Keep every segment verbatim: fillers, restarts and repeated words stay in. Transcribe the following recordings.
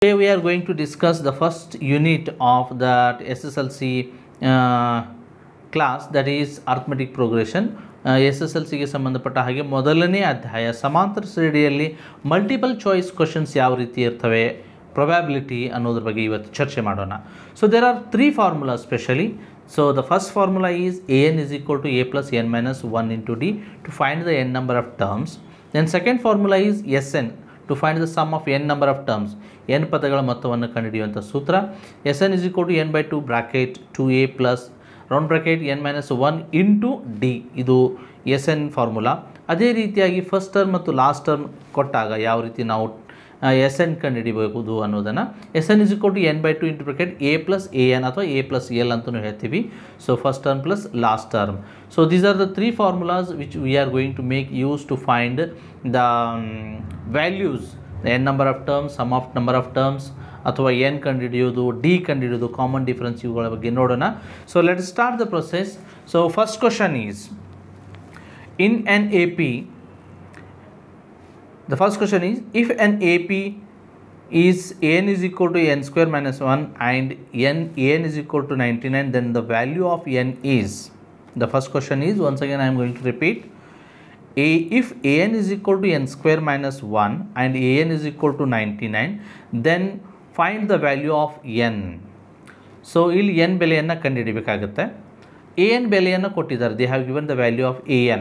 Today we are going to discuss the first unit of that S S L C uh, class, that is arithmetic progression. S S L ಸಿಗೆ ಸಂಬಂಧಪಟ್ಟ ಹಾಗೆ ಮೊದಲನೇ ಅಧ್ಯಾಯ ಸಮಾಂತರ ಶ್ರೇಣಿಯಲ್ಲಿ multiple choice questions ಯಾವ ರೀತಿ ಇರ್ತವೆ, ಪ್ರೊಬ್ಯಾಬಿಲಿಟಿ ಅನ್ನೋದ್ರ ಬಗ್ಗೆ ಇವತ್ತು ಚರ್ಚೆ ಮಾಡೋಣ. So there are three formula specially. So the first formula is A N is equal to A plus N minus one into D to find the N number of terms. Then second formula is S N to find the sum of N number of terms, N ಪದಗಳ ಮೊತ್ತವನ್ನು ಕಂಡುಹಿಡಿಯುವಂಥ ಸೂತ್ರ. S N is equal to N by two bracket two A plus round bracket N minus one into D, ಇದು S N formula. ಅದೇ ರೀತಿಯಾಗಿ first term ಮತ್ತು last term ಕೊಟ್ಟಾಗ ಯಾವ ರೀತಿ ನಾವು ಎಸ್ ಎನ್ ಕಂಡುಹಿಡಿಬಹುದು ಅನ್ನೋದನ್ನು, S N is equal to N by two into bracket A plus A N ಅಥವಾ ಎ ಪ್ಲಸ್ ಎಲ್ ಅಂತಲೂ ಹೇಳ್ತೀವಿ. So first term plus last term. So these are the three formulas which we are going to make use to find the values, N number of terms, some of number of terms, ಅಥವಾ N ಕಂಡುಹಿಡಿಯೋದು, D ಕಂಡುಹಿಡಿಯೋದು, common difference, ಇವುಗಳ ಬಗ್ಗೆ ನೋಡೋಣ. So let start the process. So first question is in an A P, the first question is, if an A P is n is equal to n square minus one and n n is equal to ninety-nine, then the value of n is, the first question is, once again I am going to repeat, a if an is equal to n square minus one and an is equal to ninety-nine, then find the value of n. so ಇಲ್ಲಿ n ಬೆಲೆಯನ್ನು ಕಂಡುಹಿಡಿಯಬೇಕಾಗುತ್ತೆ. an ಬೆಲೆಯನ್ನು ಕೊಟ್ಟಿದ್ದಾರೆ, they have given the value of an.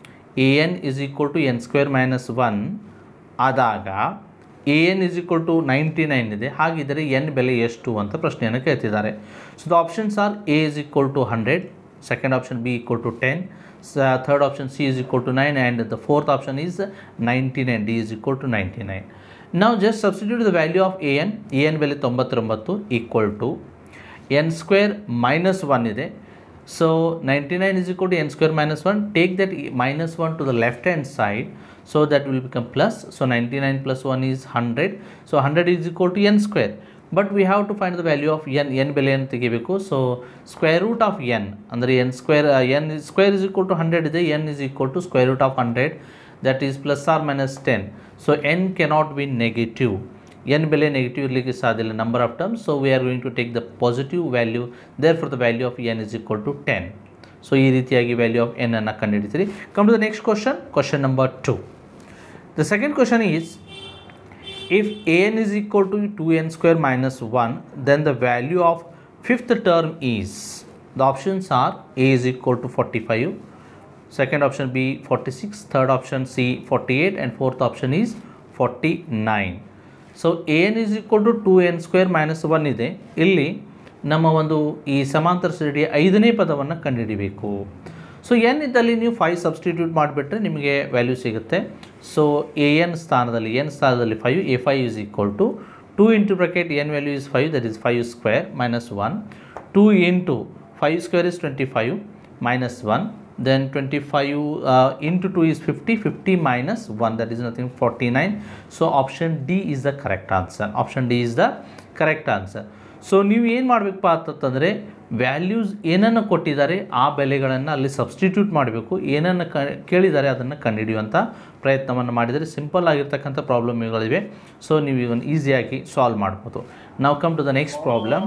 an is equal to n square minus one ಆದಾಗ an is equal to ninety nine ಇದೆ. ಹಾಗಿದ್ದರೆ n ಬೆಲೆ ಎಷ್ಟು ಅಂತ ಪ್ರಶ್ನೆಯನ್ನು ಕೇಳ್ತಿದ್ದಾರೆ. So the options are a is equal to hundred, second option b equal to ten, third option c is equal to nine, and the fourth option is ninety nine, d is equal to ninety nine. now just substitute the value of an. an ಬೆಲೆ ತೊಂಬತ್ತೊಂಬತ್ತು equal to n square minus one ಇದೆ. So ninety-nine is equal to n square minus one. Take that minus one to the left hand side, so that will become plus. So ninety-nine plus one is hundred. So hundred is equal to n square. But we have to find the value of n. n ಬೆಲೆಯನ್ನು ತೆಗಿಬೇಕು. So square root of n ಅಂದರೆ n square uh, n is square is equal to hundred ಇದೆ. n is equal to square root of hundred, that is plus or minus ten. So n cannot be negative. n ಬೆಲೆ negative ಇರಲಿಕ್ಕೆ ಸಾಧ್ಯ ಇಲ್ಲ, number of terms. So we are going to take the positive value, therefore the value of N is equal to ten. So ಈ ರೀತಿಯಾಗಿ value of N ಅನ್ನು ಕಂಡುಹಿಡಿತೀರಿ. Come to the next question, question number two. The second question is, if n is equal to two n square minus one, then the value of fifth term is, the options are a is equal to forty five, second option b forty six, third option c forty eight, and fourth option is forty nine. So n is equal to two n square minus one ಇದೆ. ಇಲ್ಲಿ ನಮ್ಮ ಒಂದು ಈ ಸಮಾಂತರ ಶ್ರೇಣಿಯ ಐದನೇ ಪದವನ್ನು ಕಂಡುಹಿಡಿಬೇಕು. ಸೊ ಎನ್ ಇದ್ದಲ್ಲಿ ನೀವು ಫೈವ್ ಸಬ್ಸ್ಟಿಟ್ಯೂಟ್ ಮಾಡಿಬಿಟ್ರೆ ನಿಮಗೆ ವ್ಯಾಲ್ಯೂ ಸಿಗುತ್ತೆ. ಸೊ ಎ ಎನ್ ಸ್ಥಾನದಲ್ಲಿ ಎನ್ ಸ್ಥಾನದಲ್ಲಿ five, a five is equal to two into bracket n value is five, that is five square minus one, two into five square is twenty five minus one, then twenty-five uh, into two is fifty, fifty minus one, that is nothing, forty-nine. So option D is the correct answer. Option D is the correct answer. So ನೀವು ಏನು ಮಾಡಬೇಕಪ್ಪ ಅಂತಂದರೆ, values ಏನನ್ನು ಕೊಟ್ಟಿದ್ದಾರೆ ಆ ಬೆಲೆಗಳನ್ನು ಅಲ್ಲಿ substitute ಮಾಡಬೇಕು. ಏನನ್ನು ಕ ಕೇಳಿದ್ದಾರೆ ಅದನ್ನು ಕಂಡುಹಿಡಿಯುವಂಥ ಪ್ರಯತ್ನವನ್ನು ಮಾಡಿದರೆ ಸಿಂಪಲ್ ಆಗಿರ್ತಕ್ಕಂಥ ಪ್ರಾಬ್ಲಮ್ಗಳಿವೆ. ಸೊ ನೀವು ಇವನ್ನ ಈಸಿಯಾಗಿ ಸಾಲ್ವ್ ಮಾಡ್ಬೋದು. ನಾವು come to the next problem.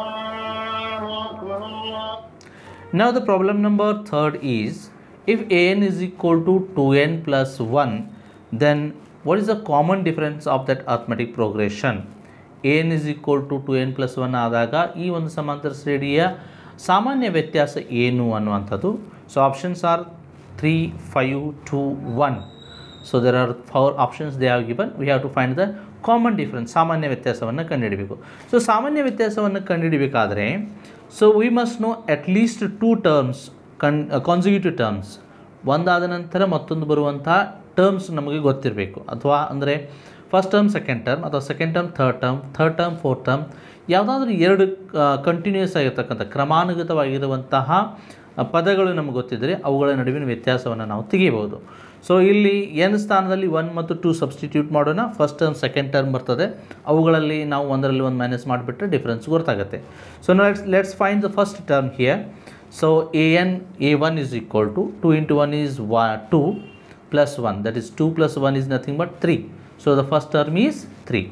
Now the problem number third is, if an is equal to two n plus one, then what is the common difference of that arithmetic progression? an is equal to two n plus one ಆದಾಗ ಈ ಒಂದು ಸಮಾಂತರ ಶ್ರೇಣಿಯ ಸಾಮಾನ್ಯ ವ್ಯತ್ಯಾಸ ಏನು ಅನ್ನುವಂಥದ್ದು. So options are three, five, two, one. So there are four options they have given. We have to find the common difference, ಸಾಮಾನ್ಯ ವ್ಯತ್ಯಾಸವನ್ನು ಕಂಡುಹಿಡಬೇಕು. ಸೊ ಸಾಮಾನ್ಯ ವ್ಯತ್ಯಾಸವನ್ನು ಕಂಡುಹಿಡಬೇಕಾದ್ರೆ, so we must know at least two terms, con consecutive terms, ಒಂದಾದ ನಂತರ ಮತ್ತೊಂದು ಬರುವಂಥ ಟರ್ಮ್ಸ್ ನಮಗೆ ಗೊತ್ತಿರಬೇಕು. ಅಥವಾ ಅಂದರೆ ಫಸ್ಟ್ ಟರ್ಮ್ ಸೆಕೆಂಡ್ ಟರ್ಮ್, ಅಥವಾ second term third term, third term fourth term, ಯಾವುದಾದ್ರೂ ಎರಡು ಕಂಟಿನ್ಯೂಸ್ ಆಗಿರ್ತಕ್ಕಂಥ ಕ್ರಮಾನುಗತವಾಗಿರುವಂತಹ ಪದಗಳು ನಮಗೆ ಗೊತ್ತಿದ್ದರೆ ಅವುಗಳ ನಡುವಿನ ವ್ಯತ್ಯಾಸವನ್ನು ನಾವು ತೆಗಿಬೋದು. ಸೊ ಇಲ್ಲಿ ಎನ್ ಸ್ಥಾನದಲ್ಲಿ ಒನ್ ಮತ್ತು ಟೂ ಸಬ್ಸ್ಟಿಟ್ಯೂಟ್ ಮಾಡೋಣ. ಫಸ್ಟ್ ಟರ್ಮ್ ಸೆಕೆಂಡ್ ಟರ್ಮ್ ಬರ್ತದೆ, ಅವುಗಳಲ್ಲಿ ನಾವು ಒಂದರಲ್ಲಿ ಒಂದು ಮೈನಸ್ ಮಾಡಿಬಿಟ್ರೆ ಡಿಫ್ರೆನ್ಸ್ ಗೊತ್ತಾಗುತ್ತೆ. So let's let's find the first term here. So a n a one is equal to two into one is uh two plus one, that is two plus one is nothing but three. So the first term is three.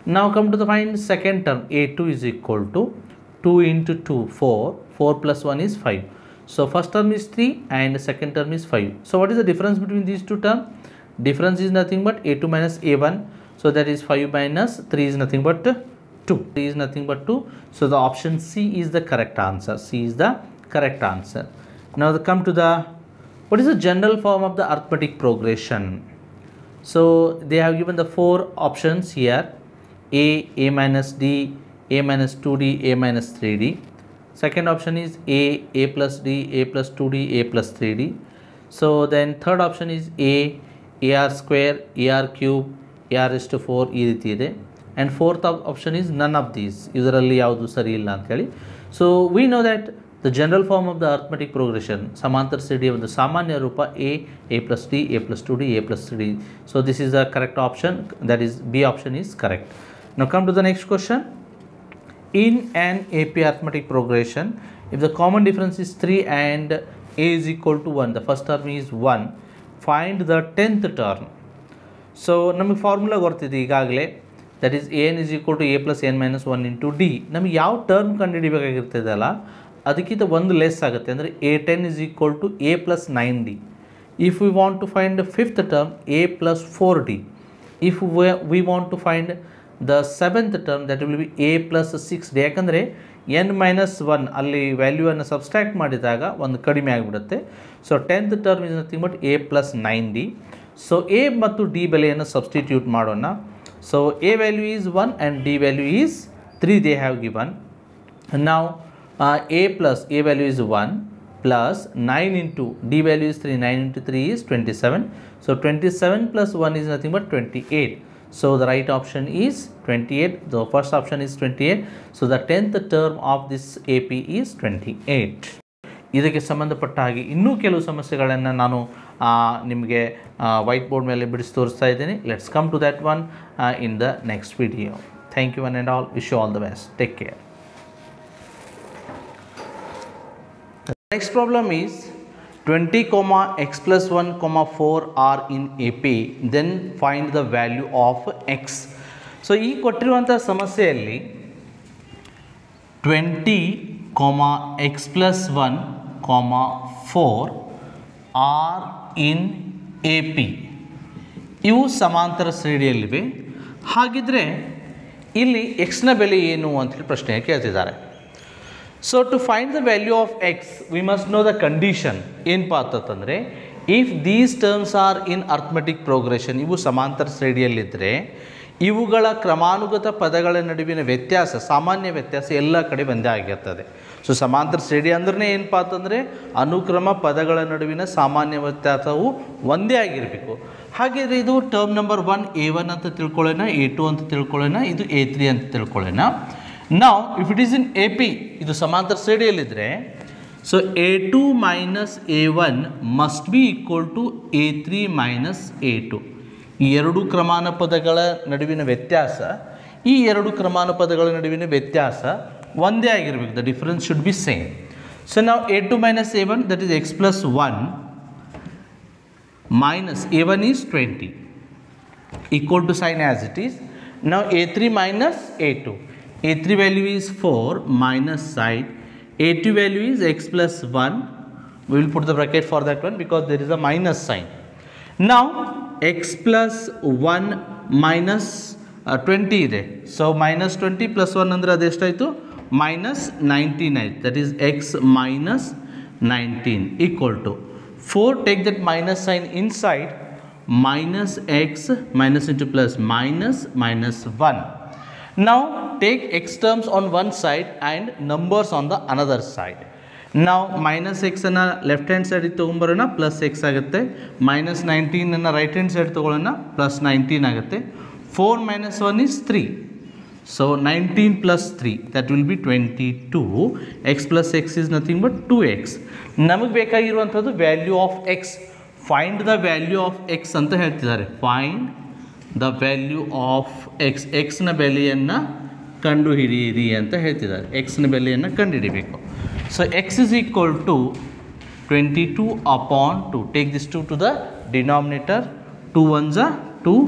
Now come to the find second term. A two is equal to two into two, four. four plus one is five. So first term is three and second term is five. So what is the difference between these two terms? Difference is nothing but A two minus A one. So that is five minus three is nothing but two. three is nothing but two. So the option C is the correct answer. C is the correct answer. Now the come to the, what is the general form of the arithmetic progression? So they have given the four options here. A, A minus D, A minus two D, A minus three D. Second option is A, A plus D, A plus two D, A plus three D. So then third option is A, A R square, A R cube, A R raised to four ಈ ರೀತಿ ಇದೆ. And fourth option is none of these. ಇದರಲ್ಲಿ ಯಾವುದು ಸರಿ ಇಲ್ಲ ಅಂತ ಹೇಳಿ. So we know that the general form of the arithmetic progression, ಸಮಾಂತರ ಶ್ರೇಣಿಯ ಒಂದು ಸಾಮಾನ್ಯ ರೂಪ A, A plus D, A plus two D, A plus three D. So this is the correct option. That is B option is correct. Now come to the next question. In an A P arithmetic progression, if the common difference is three and A is equal to one, the first term is one, find the tenth term. So ನಮಗೆ formula ಗೊತ್ತಿದೆ ಈಗಾಗಲೇ, that is an is equal to a plus n minus one into d. ನಮಗೆ ಯಾವ term ಕಂಡುಹಿಡಿಬೇಕಾಗಿರ್ತದಲ್ಲ ಅದಕ್ಕಿಂತ ಒಂದು less ಆಗುತ್ತೆ, ಅಂದರೆ a ten is equal to a plus nine d. If we want to find the fifth term, a plus four d. If we, we want to find the seventh term, that will be a plus six d. ಯಾಕಂದರೆ n minus one ಅಲ್ಲಿ ವ್ಯಾಲ್ಯೂವನ್ನು subtract ಮಾಡಿದಾಗ ಒಂದು ಕಡಿಮೆ ಆಗಿಬಿಡುತ್ತೆ. So tenth term is nothing but a plus nine d. So a ಮತ್ತು d ಬೆಲೆಯನ್ನು substitute ಮಾಡೋಣ. So a value is one and d value is three they have given. Now uh, a plus a value is one plus nine into d value is three, nine into three is twenty-seven. So twenty-seven plus one is nothing but twenty-eight. So the right option is twenty-eight. The first option is twenty-eight. So the tenth term of this A P is twenty-eight. ಇದಕ್ಕೆ ಸಂಬಂಧಪಟ್ಟ ಹಾಗೆ ಇನ್ನೂ ಕೆಲವು ಸಮಸ್ಯೆಗಳನ್ನು ನಾನು ನಿಮಗೆ white board ಮೇಲೆ ಬಿಡಿಸಿ ತೋರಿಸ್ತಾ ಇದ್ದೀನಿ. Let's come to that one in the next video. Thank you one and all. Wish you all the best. Take care. Next problem is twenty comma x plus one comma four are in A P, then find the value of x. So ಈ ಕೊಟ್ಟಿರುವಂಥ ಸಮಸ್ಯೆಯಲ್ಲಿ twenty comma x plus one comma four are in A P. ಇವು ಸಮಾಂತರ ಶ್ರೇಣಿಯಲ್ಲಿವೆ. ಹಾಗಿದ್ರೆ ಇಲ್ಲಿ x ನ ಬೆಲೆ ಏನು ಅಂತೇಳಿ ಪ್ರಶ್ನೆ ಕೇಳ್ತಿದ್ದಾರೆ. So to find the value of x, we must know the condition. ಏನಪ್ಪಾ ಅಂತಂದರೆ, if these terms are in arithmetic progression, ಇವು ಸಮಾಂತರ ಶ್ರೇಣಿಯಲ್ಲಿದ್ದರೆ ಇವುಗಳ ಕ್ರಮಾನುಗತ ಪದಗಳ ನಡುವಿನ ವ್ಯತ್ಯಾಸ, ಸಾಮಾನ್ಯ ವ್ಯತ್ಯಾಸ ಎಲ್ಲ ಕಡೆ ಒಂದೇ ಆಗಿರ್ತದೆ. ಸೊ ಸಮಾಂತರ ಶ್ರೇಣಿ ಅಂದ್ರೆ ಏನಪ್ಪಾ ಅಂತಂದರೆ ಅನುಕ್ರಮ ಪದಗಳ ನಡುವಿನ ಸಾಮಾನ್ಯ ವ್ಯತ್ಯಾಸವು ಒಂದೇ ಆಗಿರಬೇಕು. ಹಾಗಿದ್ರೆ ಇದು term number one a one ಅಂತ ತಿಳ್ಕೊಳ್ಳೋಣ, ಎ ಟು ಅಂತ ತಿಳ್ಕೊಳ್ಳೋಣ, ಇದು ಎ ತ್ರೀ ಅಂತ ತಿಳ್ಕೊಳ್ಳೋಣ. Now if it is in A P, ಇದು ಸಮಾಂತರ ಶ್ರೇಣಿಯಲ್ಲಿದ್ದರೆ, so a two minus a one must be equal to a three minus a two. ಈ ಎರಡು ಕ್ರಮಾನ ಪದಗಳ ನಡುವಿನ ವ್ಯತ್ಯಾಸ, ಈ ಎರಡು ಕ್ರಮಾನ ಪದಗಳ ನಡುವಿನ ವ್ಯತ್ಯಾಸ ಒಂದೇ ಆಗಿರಬೇಕು. The difference should be same. So ನಾವು a two minus a one, that is x plus one minus a one is twenty, equal to sign as it is. ನಾವು a three minus a two, a three value is four minus side, a two value is x plus one. We will put the bracket for that one because there is a minus sign. Now x plus one minus uh, twenty ಇದೆ. So minus twenty plus one ಅಂದರೆ ಅದೆಷ್ಟಾಯಿತು? minus nineteen ಆಯಿತು. That is x minus nineteen equal to four. Take that minus sign inside, minus x minus into plus minus minus one. Now take x terms on one side and numbers on the another side. Now minus x ಅನ್ನು left hand ಸೈಡಿಗೆ ತೊಗೊಂಬರೋಣ, plus x ಆಗುತ್ತೆ. Minus ನೈನ್ಟೀನನ್ನು right hand side ತೊಗೊಳ್ಳೋಣ, plus nineteen ಆಗುತ್ತೆ. Four minus one is three. So nineteen plus three, that will be twenty two. X plus x is nothing but two x. ನಮಗೆ ಬೇಕಾಗಿರುವಂಥದ್ದು value of x. Find the value of x ಅಂತ ಹೇಳ್ತಿದ್ದಾರೆ. Find the value of x. ಎಕ್ಸ್ನ ಬೆಲೆಯನ್ನು ಕಂಡುಹಿಡಿಯಿರಿ ಅಂತ ಹೇಳ್ತಿದ್ದಾರೆ. ಎಕ್ಸ್ನ ಬೆಲೆಯನ್ನು ಕಂಡುಹಿಡಿಬೇಕು. So x is equal to twenty two upon two. Take this two to the denominator. Two one is two,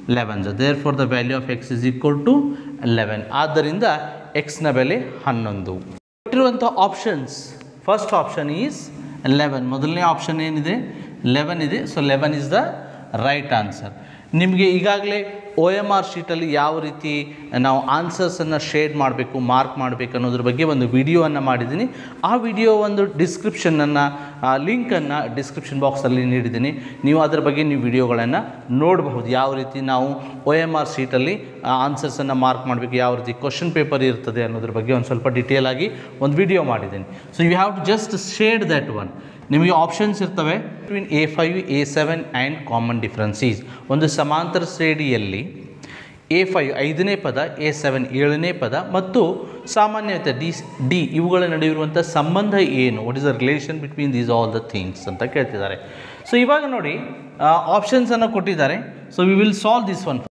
eleven. Therefore the value of x is equal to eleven. ಆದ್ದರಿಂದ ಎಕ್ಸ್ನ ಬೆಲೆ ಹನ್ನೊಂದು. ಕೊಟ್ಟಿರುವಂಥ options, first option is eleven. ಮೊದಲನೇ option ಏನಿದೆ, eleven ಇದೆ. So eleven is the right answer. ನಿಮಗೆ ಈಗಾಗಲೇ ಒ ಎಮ್ ಆರ್ ಶೀಟಲ್ಲಿ ಯಾವ ರೀತಿ ನಾವು ಆನ್ಸರ್ಸನ್ನು ಶೇಡ್ ಮಾಡಬೇಕು, ಮಾರ್ಕ್ ಮಾಡಬೇಕು ಅನ್ನೋದ್ರ ಬಗ್ಗೆ ಒಂದು ವಿಡಿಯೋವನ್ನು ಮಾಡಿದ್ದೀನಿ. ಆ ವಿಡಿಯೋ ಒಂದು ಡಿಸ್ಕ್ರಿಪ್ಷನನ್ನು, ಲಿಂಕನ್ನು ಡಿಸ್ಕ್ರಿಪ್ಷನ್ ಬಾಕ್ಸಲ್ಲಿ ನೀಡಿದ್ದೀನಿ. ನೀವು ಅದರ ಬಗ್ಗೆ ನೀವು ವಿಡಿಯೋಗಳನ್ನು ನೋಡಬಹುದು. ಯಾವ ರೀತಿ ನಾವು ಒ ಎಮ್ ಆರ್ ಶೀಟಲ್ಲಿ ಆನ್ಸರ್ಸನ್ನು ಮಾರ್ಕ್ ಮಾಡಬೇಕು, ಯಾವ ರೀತಿ ಕ್ವಶನ್ ಪೇಪರ್ ಇರ್ತದೆ ಅನ್ನೋದ್ರ ಬಗ್ಗೆ ಒಂದು ಸ್ವಲ್ಪ ಡಿಟೇಲ್ ಆಗಿ ಒಂದು ವಿಡಿಯೋ ಮಾಡಿದ್ದೀನಿ. So you have to just shade that one. ನಿಮಗೆ ಆಪ್ಷನ್ಸ್ ಇರ್ತವೆ between a five a seven and common difference is. ಒಂದು ಸಮಾಂತರ ಶ್ರೇಣಿಯಲ್ಲಿ ಎ ಫೈವ್ ಐದನೇ ಪದ, ಎ ಸೆವೆನ್ ಏಳನೇ ಪದ ಮತ್ತು ಸಾಮಾನ್ಯತೆ ಡಿ ಡಿ ಇವುಗಳ ನಡುವೆ ಇರುವಂಥ ಸಂಬಂಧ ಏನು, what is the relation between these all the things ಅಂತ ಕೇಳ್ತಿದ್ದಾರೆ. ಸೊ ಇವಾಗ ನೋಡಿ ಆಪ್ಷನ್ಸನ್ನು ಕೊಟ್ಟಿದ್ದಾರೆ. So we will solve this one.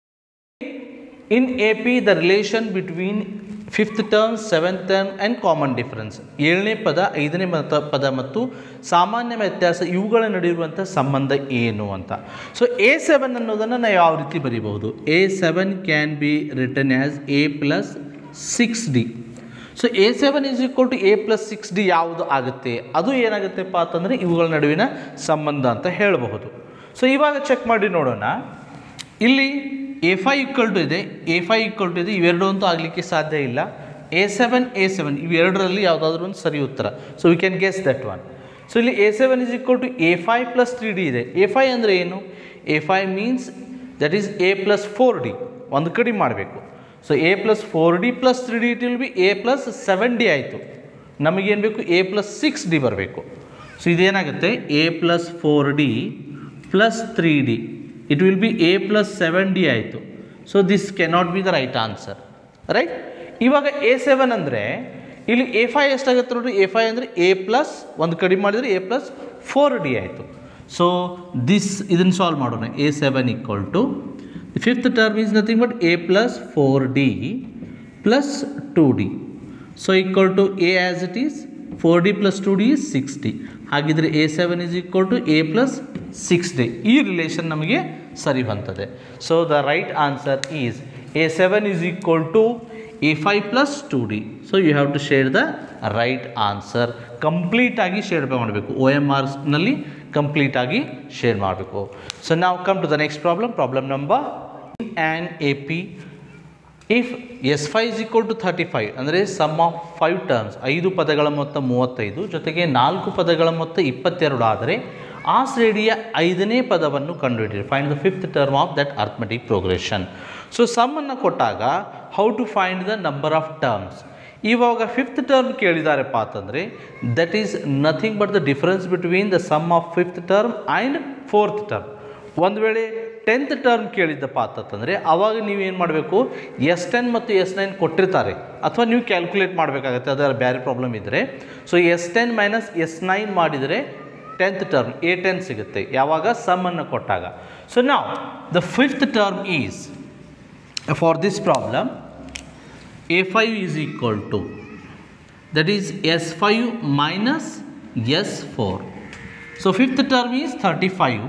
In A P the relation between fifth term, seventh term and common difference. ಏಳನೇ ಪದ, ಐದನೇ ಮತ ಪದ ಮತ್ತು ಸಾಮಾನ್ಯ ವ್ಯತ್ಯಾಸ ಇವುಗಳ ನಡುವಿರುವಂಥ ಸಂಬಂಧ ಏನು ಅಂತ. ಸೊ ಎ ಸೆವೆನ್ ಅನ್ನೋದನ್ನು ನಾವು ಯಾವ ರೀತಿ ಬರೀಬಹುದು? A seven can be written as a plus six d. So a seven is equal to A plus six d ಯಾವುದು ಆಗುತ್ತೆ? ಅದು ಏನಾಗುತ್ತೆಪ್ಪ ಅಂತಂದರೆ ಇವುಗಳ ನಡುವಿನ ಸಂಬಂಧ ಅಂತ ಹೇಳಬಹುದು. ಸೊ ಇವಾಗ ಚೆಕ್ ಮಾಡಿ ನೋಡೋಣ. ಇಲ್ಲಿ ಎ ಫೈ ಈಕ್ವಲ್ ಟು ಇದೆ, ಎ ಫೈ ಈಕ್ವಲ್ ಟು ಇದೆ, ಇವೆರಡು ಅಂತೂ ಆಗಲಿಕ್ಕೆ ಸಾಧ್ಯ ಇಲ್ಲ. ಎ ಸೆವೆನ್ ಎ ಸೆವೆನ್ ಇವೆರಡರಲ್ಲಿ ಯಾವುದಾದ್ರೂ ಒಂದು ಸರಿ ಉತ್ತರ. So we can guess that one. So ಇಲ್ಲಿ a seven is equal to a five plus three d ಇದೆ. ಎ ಫೈ ಅಂದರೆ ಏನು? A five means that is a plus four d. ಒಂದು ಕಡಿಮೆ ಮಾಡಬೇಕು. So a plus four d plus three d it will be a plus seven d ಆಯಿತು. ನಮಗೇನು ಬೇಕು? A plus six d ಬರಬೇಕು. ಸೊ ಇದೇನಾಗುತ್ತೆ? A plus four d plus three d it will be a plus seven d ಆಯಿತು. So this cannot be the right answer, right? ಇವಾಗ a seven ಅಂದರೆ ಇಲ್ಲಿ a five ಎಷ್ಟಾಗುತ್ತೆ ನೋಡಿರಿ? A five ಅಂದರೆ a plus ಒಂದು ಕಡಿಮೆ ಮಾಡಿದರೆ ಎ ಪ್ಲಸ್ ಫೋರ್ ಡಿ ಆಯಿತು. ಸೊ ದಿಸ್ ಇದನ್ನು ಸಾಲ್ವ್ ಮಾಡೋಣ. A seven equal to fifth term is nothing but a plus four d plus two d. So equal to a as it is four d plus two d is six d. ಹಾಗಿದ್ರೆ a seven is equal to A plus six d. ಈ relation ನಮಗೆ ಸರಿ ಬಂತದೆ. So the right answer is a seven is equal to a five plus two d. So you have to share the right answer. ಕಂಪ್ಲೀಟಾಗಿ share ಮಾಡಬೇಕು. ಒ M ಆರ್ಸ್ನಲ್ಲಿ ಕಂಪ್ಲೀಟಾಗಿ share ಮಾಡಬೇಕು. So ನಾವು come to the next problem. Problem number and A P if s five is equal to thirty five ಅಂದರೆ sum of five terms, ಐದು ಪದಗಳ ಮೊತ್ತ ಮೂವತ್ತೈದು ಜೊತೆಗೆ ನಾಲ್ಕು ಪದಗಳ ಮೊತ್ತ ಇಪ್ಪತ್ತೆರಡು ಆದರೆ ಆ ಶ್ರೇಣಿಯ ಐದನೇ ಪದವನ್ನು ಕಂಡುಹಿಡಿಯಿರಿ. Find the fifth term of that arithmetic progression. So ಸಮ್ಮನ್ನು ಕೊಟ್ಟಾಗ how to find the number of terms. ಇವಾಗ ಫಿಫ್ತ್ ಟರ್ಮ್ ಕೇಳಿದಾರಪ್ಪ ಅಂತಂದರೆ that is nothing but the difference between the sum of fifth term and fourth term. ಒಂದು ವೇಳೆ tenth term ಕೇಳಿದ್ದಪ್ಪ ಅಂತಂದರೆ ಆವಾಗ ನೀವೇನು ಮಾಡಬೇಕು? ಎಸ್ ಟೆನ್ ಮತ್ತು ಎಸ್ ನೈನ್ ಕೊಟ್ಟಿರ್ತಾರೆ, ಅಥವಾ ನೀವು ಕ್ಯಾಲ್ಕುಲೇಟ್ ಮಾಡಬೇಕಾಗತ್ತೆ ಅದರ ಬೇರೆ ಪ್ರಾಬ್ಲಮ್ ಇದ್ದರೆ. So s ten minus S nine ಮಾಡಿದರೆ ಟೆಂತ್ ಟರ್ಮ್ ಎ ಟೆನ್ ಸಿಗುತ್ತೆ ಯಾವಾಗ ಸಮ್ಮನ್ನು ಕೊಟ್ಟಾಗ. ಸೊ ನಾವು the fifth term is for this problem a five is equal to that is s five minus S four. So fifth term is thirty five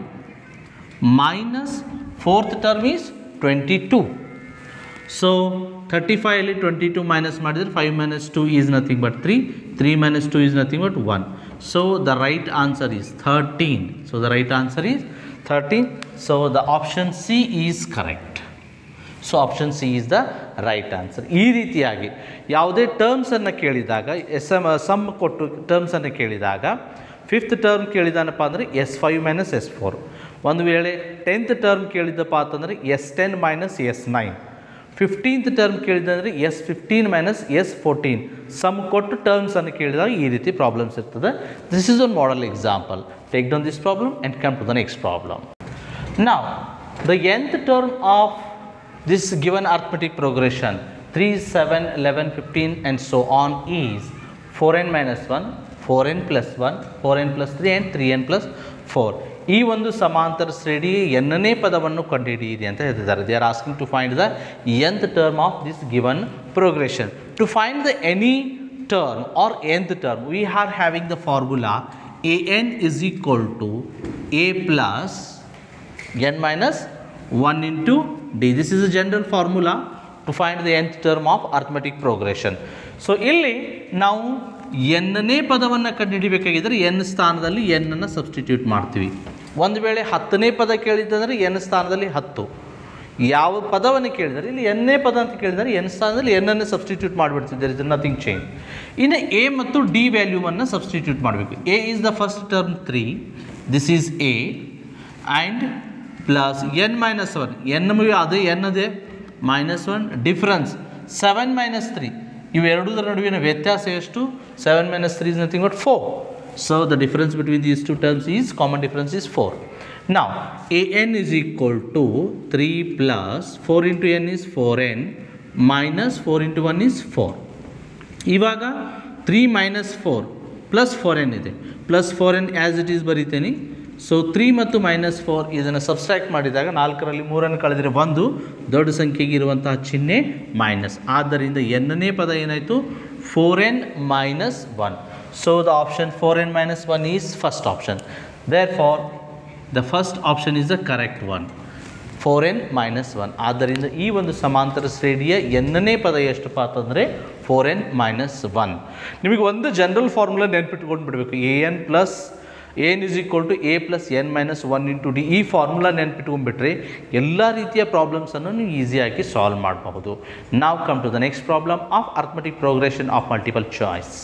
minus fourth term is twenty-two. So thirty-five ಅಲ್ಲಿ twenty-two minus ಮಾಡಿದರೆ five minus two is nothing but three. three minus two is nothing but one. So the right answer is thirteen. So the right answer is thirteen. So the option C is correct. So option C is the right answer. ಈ ರೀತಿಯಾಗಿ ಯಾವುದೇ ಟರ್ಮ್ಸನ್ನು ಕೇಳಿದಾಗ S M some ಕೊಟ್ಟು ಟರ್ಮ್ಸನ್ನು ಕೇಳಿದಾಗ fifth term ಕೇಳಿದಾನಪ್ಪ ಅಂದರೆ s five minus S four. ಒಂದು ವೇಳೆ ಟೆಂತ್ ಟರ್ಮ್ ಕೇಳಿದ್ದಪ್ಪ ಅಂತಂದರೆ s ten minus S nine. Fifteenth term ಕೇಳಿದಂದರೆ s fifteen minus s fourteen. Sum ಕೊಟ್ಟು ಟರ್ಮ್ಸನ್ನು ಕೇಳಿದಾಗ ಈ ರೀತಿ ಪ್ರಾಬ್ಲಮ್ಸ್ ಇರ್ತದೆ. This is one model example. Take down this problem and come to the next problem. ನಾವು the nth term of this given arithmetic progression three, seven, eleven, fifteen and so on is four n minus one, four n plus one, four n plus three and three n plus four. ಈ ಒಂದು ಸಮಾಂತರ ಶ್ರೇಣಿ ಎನ್ನನೇ ಪದವನ್ನು ಕಂಡುಹಿಡಿಯಿರಿ ಅಂತ ಹೇಳ್ತಿದ್ದಾರೆ. They are asking to find the nth term of this given progression. To find the any term or nth term, we are having the formula a n is equal to a plus n minus one into d. This is a general formula to find the nth term of arithmetic progression. So ಇಲ್ಲಿ ನಾವು ಎನ್ನನೇ ಪದವನ್ನು ಕಂಡುಹಿಡಿಬೇಕಾಗಿದ್ದರೆ N ಸ್ಥಾನದಲ್ಲಿ ಎನ್ನನ್ನು substitute ಮಾಡ್ತೀವಿ. ಒಂದು ವೇಳೆ ಹತ್ತನೇ ಪದ ಕೇಳಿದ್ದಂದರೆ ಎನ್ ಸ್ಥಾನದಲ್ಲಿ ಹತ್ತು, ಯಾವ ಪದವನ್ನು ಕೇಳಿದರೆ ಇಲ್ಲಿ ಎನ್ನೇ ಪದ ಅಂತ ಕೇಳಿದರೆ ಎನ್ ಸ್ಥಾನದಲ್ಲಿ ಎನ್ನನ್ನು ಸಬ್ಸ್ಟಿಟ್ಯೂಟ್ ಮಾಡಿಬಿಡ್ತೀವಿ. There is nothing change. ಇನ್ನು ಎ ಮತ್ತು ಡಿ ವ್ಯಾಲ್ಯೂವನ್ನು ಸಬ್ಸ್ಟಿಟ್ಯೂಟ್ ಮಾಡಬೇಕು. A is the first term three, this is a and plus N minus one, n ಅದೇ ಎನ್ ಅದೇ minus one, difference seven minus three, ಇವೆರಡರ ನಡುವಿನ ವ್ಯತ್ಯಾಸ ಎಷ್ಟು? Seven minus three is nothing but four. So the difference between these two terms is common difference is four. Now a n is equal to three plus four into n is four n minus four into one is four. ಇವಾಗ three minus four plus four n ಇದೆ, plus four n as it is ಬರೀತೇನೆ. So three ಮತ್ತು minus four ಇದನ್ನು subtract ಮಾಡಿದಾಗ ನಾಲ್ಕರಲ್ಲಿ ಮೂರನ್ನು ಕಳೆದರೆ ಒಂದು, ದೊಡ್ಡ ಸಂಖ್ಯೆಗೆ ಇರುವಂತಹ ಚಿಹ್ನೆ ಮೈನಸ್. ಆದ್ದರಿಂದ ಎನ್ನನೇ ಪದ ಏನಾಯಿತು? Four n minus one. So the option four n minus one is first option. Therefore the first option is the correct one, four n minus one. ಆದ್ದರಿಂದ ಈ ಒಂದು ಸಮಾಂತರ ಶ್ರೇಣಿಯ ಎನ್ನನೇ ಪದ ಎಷ್ಟಪ್ಪ ಅಂತಂದರೆ ಫೋರ್ ಎನ್ ಮೈನಸ್ ಒನ್. ನಿಮಗೆ ಒಂದು ಜನರಲ್ ಫಾರ್ಮುಲಾ ನೆನ್ಪಿಟ್ಕೊಂಡು ಬಿಡಬೇಕು. A n plus n is equal to A plus N minus one into d. ಈ ಫಾರ್ಮುಲಾ ನೆನ್ಪಿಟ್ಕೊಂಡ್ಬಿಟ್ರೆ ಎಲ್ಲ ರೀತಿಯ ಪ್ರಾಬ್ಲಮ್ಸನ್ನು ನೀವು ಈಸಿಯಾಗಿ ಸಾಲ್ವ್ ಮಾಡಬಹುದು. ನಾವು come to the next problem of arithmetic progression of multiple choice.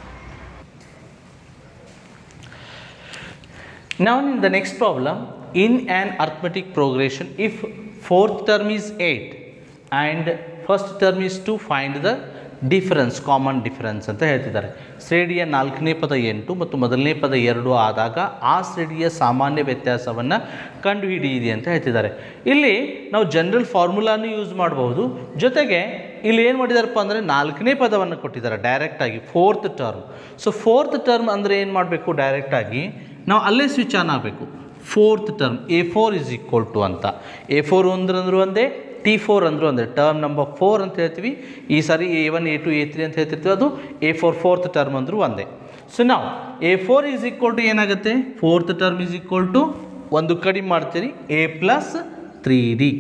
Now in the next problem, in an arithmetic progression, if fourth term is eight and first term is two, find the difference, common difference ಅಂತ ಹೇಳ್ತಿದ್ದಾರೆ. ಶ್ರೇಣಿಯ ನಾಲ್ಕನೇ ಪದ ಎಂಟು ಮತ್ತು ಮೊದಲನೇ ಪದ ಎರಡು ಆದಾಗ ಆ ಶ್ರೇಣಿಯ ಸಾಮಾನ್ಯ ವ್ಯತ್ಯಾಸವನ್ನು ಕಂಡುಹಿಡಿಯಿರಿ ಅಂತ ಹೇಳ್ತಿದ್ದಾರೆ. ಇಲ್ಲಿ ನಾವು ಜನರಲ್ ಫಾರ್ಮುಲಾನು ಯೂಸ್ ಮಾಡಬಹುದು, ಜೊತೆಗೆ ಇಲ್ಲಿ ಏನು ಮಾಡಿದಾರಪ್ಪ ಅಂದರೆ ನಾಲ್ಕನೇ ಪದವನ್ನು ಕೊಟ್ಟಿದ್ದಾರೆ ಡೈರೆಕ್ಟಾಗಿ, fourth term. So fourth term ಅಂದರೆ ಏನು ಮಾಡಬೇಕು? ಡೈರೆಕ್ಟಾಗಿ ನಾವು ಅಲ್ಲೇ ಸ್ವಿಚ್ ಆನ್ ಆಗಬೇಕು. Fourth term a four is equal to ಅಂತ, ಎ ಫೋರ್ ಅಂದ್ರಂದ್ರೂ ಒಂದೇ, ಟಿ ಫೋರ್ ಅಂದರೂ ಒಂದೇ, ಟರ್ಮ್ ನಂಬರ್ ಫೋರ್ ಅಂತ ಹೇಳ್ತೀವಿ. ಈ ಸಾರಿ a one a two a three ಅಂತ ಹೇಳ್ತಿರ್ತೀವಿ, ಅದು ಎ ಫೋರ್ ಫೋರ್ತ್ ಟರ್ಮ್ ಅಂದರೂ ಒಂದೇ. ಸೊ ನಾವು a four is equal to ಏನಾಗುತ್ತೆ? Fourth term is equal to ಒಂದು ಕಡಿಮೆ ಮಾಡ್ತೀರಿ ಎ ಪ್ಲಸ್ ತ್ರೀ ಡಿ,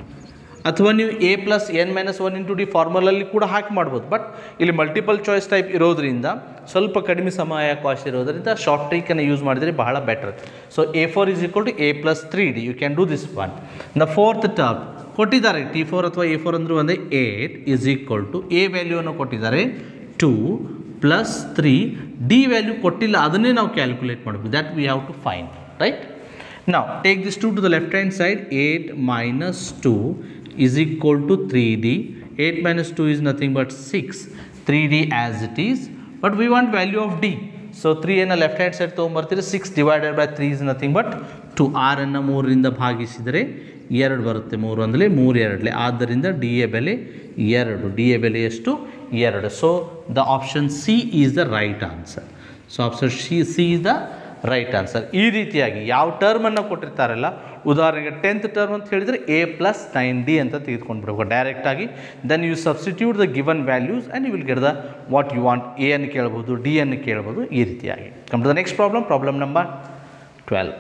ಅಥವಾ ನೀವು a plus N minus one into d ಫಾರ್ಮುಲಲ್ಲಿ ಕೂಡ ಹಾಕಿ ಮಾಡ್ಬೋದು. ಬಟ್ ಇಲ್ಲಿ ಮಲ್ಟಿಪಲ್ ಚಾಯ್ಸ್ ಟೈಪ್ ಇರೋದ್ರಿಂದ ಸ್ವಲ್ಪ ಕಡಿಮೆ ಸಮಯಾವಕಾಶ ಇರೋದರಿಂದ ಶಾರ್ಟ್ ಟ್ರಿಕನ್ನು ಯೂಸ್ ಮಾಡಿದರೆ ಬಹಳ better. So a four is equal to A plus three d, you can do this one. The fourth term ಕೊಟ್ಟಿದ್ದಾರೆ ಟಿ ಫೋರ್ ಅಥವಾ ಎ ಫೋರ್ ಅಂದರೂ ಒಂದೇ, eight is equal to a ವ್ಯಾಲ್ಯೂವನ್ನು ಕೊಟ್ಟಿದ್ದಾರೆ two plus three, d value ಕೊಟ್ಟಿಲ್ಲ, ಅದನ್ನೇ ನಾವು calculate ಮಾಡಬೇಕು. That we have to find, right? Now take this two to the left hand side. eight minus two is equal to three d. eight minus two is nothing but six. three d as it is, but we want value of d. So three ಅನ್ನು left hand side ತೊಗೊಂಬರ್ತೀರಿ, six divided by three is nothing but two. ಆರನ್ನು ಮೂರರಿಂದ ಭಾಗಿಸಿದರೆ ಎರಡು ಬರುತ್ತೆ, ಮೂರು ಅಂದರೆ ಮೂರು ಎರಡಲೆ, ಆದ್ದರಿಂದ ಡಿ ಯ ಬೆಲೆ ಎರಡು. ಡಿ ಯ ಬೆಲೆ ಎಷ್ಟು? ಎರಡು. So the option C is the right answer. So option C C is the right answer. ಈ ರೀತಿಯಾಗಿ ಯಾವ ಟರ್ಮನ್ನು ಕೊಟ್ಟಿರ್ತಾರಲ್ಲ, ಉದಾಹರಣೆಗೆ ಟೆಂತ್ ಟರ್ಮ್ ಅಂತ ಹೇಳಿದರೆ ಎ ಪ್ಲಸ್ ನೈನ್ ಡಿ ಅಂತ ತೆಗೆದುಕೊಂಡು ಬಿಡಬೇಕು ಡೈರೆಕ್ಟಾಗಿ. Then you substitute the given values and you will get the what you want. A ಅನ್ನು ಕೇಳ್ಬೋದು, ಡಿ ಅನ್ನು ಕೇಳ್ಬೋದು, ಈ ರೀತಿಯಾಗಿ. Come to the next problem, problem number twelve.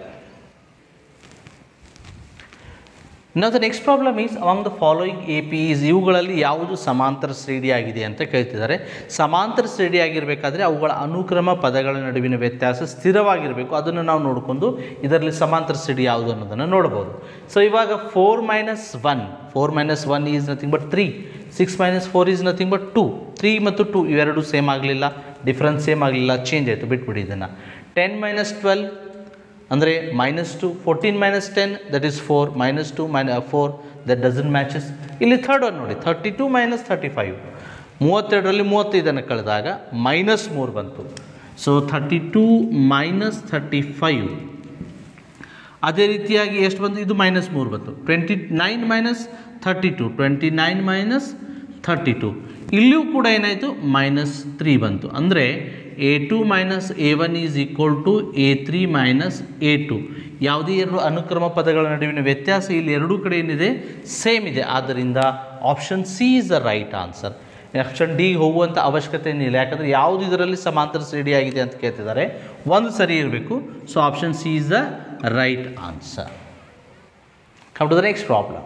Now the next problem is among the following A P is, ಇವುಗಳಲ್ಲಿ ಯಾವುದು ಸಮಾಂತರ ಶ್ರೇಣಿಯಾಗಿದೆ ಅಂತ ಕೇಳ್ತಿದ್ದಾರೆ. ಸಮಾಂತರ ಶ್ರೇಣಿಯಾಗಿರಬೇಕಾದ್ರೆ ಅವುಗಳ ಅನುಕ್ರಮ ಪದಗಳ ನಡುವಿನ ವ್ಯತ್ಯಾಸ ಸ್ಥಿರವಾಗಿರಬೇಕು. ಅದನ್ನು ನಾವು ನೋಡಿಕೊಂಡು ಇದರಲ್ಲಿ ಸಮಾಂತರ ಶ್ರೇಣಿ ಯಾವುದು ಅನ್ನೋದನ್ನು ನೋಡ್ಬೋದು. ಸೊ ಇವಾಗ four minus one, four minus one is nothing but three, six minus four is nothing but two. Three ಮತ್ತು ಟೂ ಇವೆರಡು ಸೇಮ್ ಆಗಲಿಲ್ಲ, ಡಿಫ್ರೆನ್ಸ್ ಸೇಮ್ ಆಗಲಿಲ್ಲ, ಚೇಂಜ್ ಆಯಿತು, ಬಿಟ್ಬಿಡಿ ಇದನ್ನು. ಟೆನ್ ಮೈನಸ್ ಟ್ವೆಲ್ ಅಂದರೆ minus two, fourteen minus ten that is four, minus two minus four that doesn't matches. ಇಲ್ಲಿ third one ನೋಡಿ, thirty two minus thirty five, ಮೂವತ್ತೆರಡರಲ್ಲಿ ಮೂವತ್ತೈದನ್ನು ಕಳೆದಾಗ ಮೈನಸ್ ಮೂರು ಬಂತು. So thirty two minus thirty five, ಅದೇ ರೀತಿಯಾಗಿ ಎಷ್ಟು ಬಂತು? ಇದು ಮೈನಸ್ ಮೂರು ಬಂತು. Twenty nine minus thirty two, twenty nine minus thirty two, ಇಲ್ಲಿಯೂ ಕೂಡ ಏನಾಯಿತು? ಮೈನಸ್ ತ್ರೀ ಬಂತು. ಅಂದರೆ a two minus a one is equal to a three minus a two. ಯಾವುದೇ ಎರಡು ಅನುಕ್ರಮ ಪದಗಳ ನಡುವಿನ ವ್ಯತ್ಯಾಸ ಇಲ್ಲಿ ಎರಡೂ ಕಡೆ ಏನಿದೆ? ಸೇಮ್ ಇದೆ. ಆದ್ದರಿಂದ option C is the right answer. Option D ಹೋಗುವಂಥ ಅವಶ್ಯಕತೆ ಏನಿಲ್ಲ, ಯಾಕಂದರೆ ಯಾವುದು ಇದರಲ್ಲಿ ಸಮಾಂತರ ಶ್ರೇಣಿ ಆಗಿದೆ ಅಂತ ಕೇಳ್ತಿದ್ದಾರೆ, ಒಂದು ಸರಿ ಇರಬೇಕು. So option C is the right answer. Come to the next problem.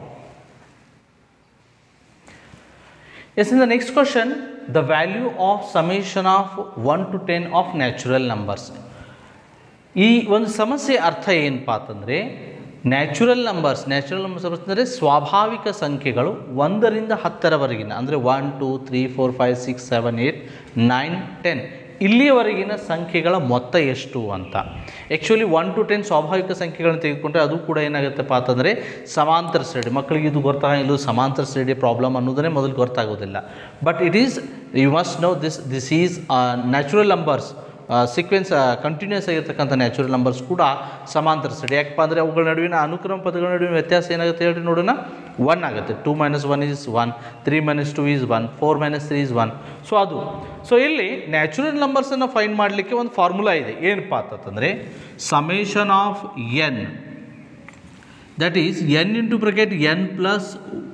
Yes, in the next question, the value of summation of one to ten of natural numbers. ಈ ಒಂದು ಸಮಸ್ಯೆ ಅರ್ಥ ಏನಪ್ಪ ಅಂತಂದರೆ, ನ್ಯಾಚುರಲ್ ನಂಬರ್ಸ್ ನ್ಯಾಚುರಲ್ ನಂಬರ್ಸ್ ಅಂದರೆ ಸ್ವಾಭಾವಿಕ ಸಂಖ್ಯೆಗಳು ಒಂದರಿಂದ ಹತ್ತರವರೆಗಿನ, ಅಂದರೆ one two three four five six seven eight nine ten ಇಲ್ಲಿಯವರೆಗಿನ ಸಂಖ್ಯೆಗಳ ಮೊತ್ತ ಎಷ್ಟು ಅಂತ. ಆ್ಯಕ್ಚುಲಿ ಒನ್ ಟು ಟೆನ್ ಸ್ವಾಭಾವಿಕ ಸಂಖ್ಯೆಗಳನ್ನು ತೆಗೆದುಕೊಂಡ್ರೆ ಅದು ಕೂಡ ಏನಾಗುತ್ತಪ್ಪ ಅಂತಂದರೆ ಸಮಾಂತರ ಶ್ರೇಣಿ. ಮಕ್ಕಳಿಗೆ ಇದು ಗೊತ್ತಾಗಿಲ್ಲ, ಸಮಾಂತರ ಶ್ರೇಣಿ ಪ್ರಾಬ್ಲಮ್ ಅನ್ನೋದನ್ನೇ ಮೊದಲು ಗೊತ್ತಾಗೋದಿಲ್ಲ. But it is you must know this this is natural numbers sequence continues ಆಗಿರ್ತಕ್ಕಂಥ ನ್ಯಾಚುರಲ್ ನಂಬರ್ಸ್ ಕೂಡ ಸಮಾಂತರ ಶ್ರೇಣಿ. ಯಾಕಪ್ಪ ಅಂದರೆ ಅವುಗಳ ನಡುವಿನ ಅನುಕ್ರಮ ಪದಗಳ ನಡುವಿನ ವ್ಯತ್ಯಾಸ ಏನಾಗುತ್ತೆ ಹೇಳ್ರಿ ನೋಡೋಣ. ಒನ್ ಆಗುತ್ತೆ. Two minus one is one, three minus two is one, four minus three is one. So ಅದು ಸೊ ಇಲ್ಲಿ ನ್ಯಾಚುರಲ್ ನಂಬರ್ಸನ್ನು ಫೈಂಡ್ ಮಾಡಲಿಕ್ಕೆ ಒಂದು ಫಾರ್ಮುಲಾ ಇದೆ. ಏನಪ್ಪ ಅಂತಂದರೆ summation of n, that is n into bracket n plus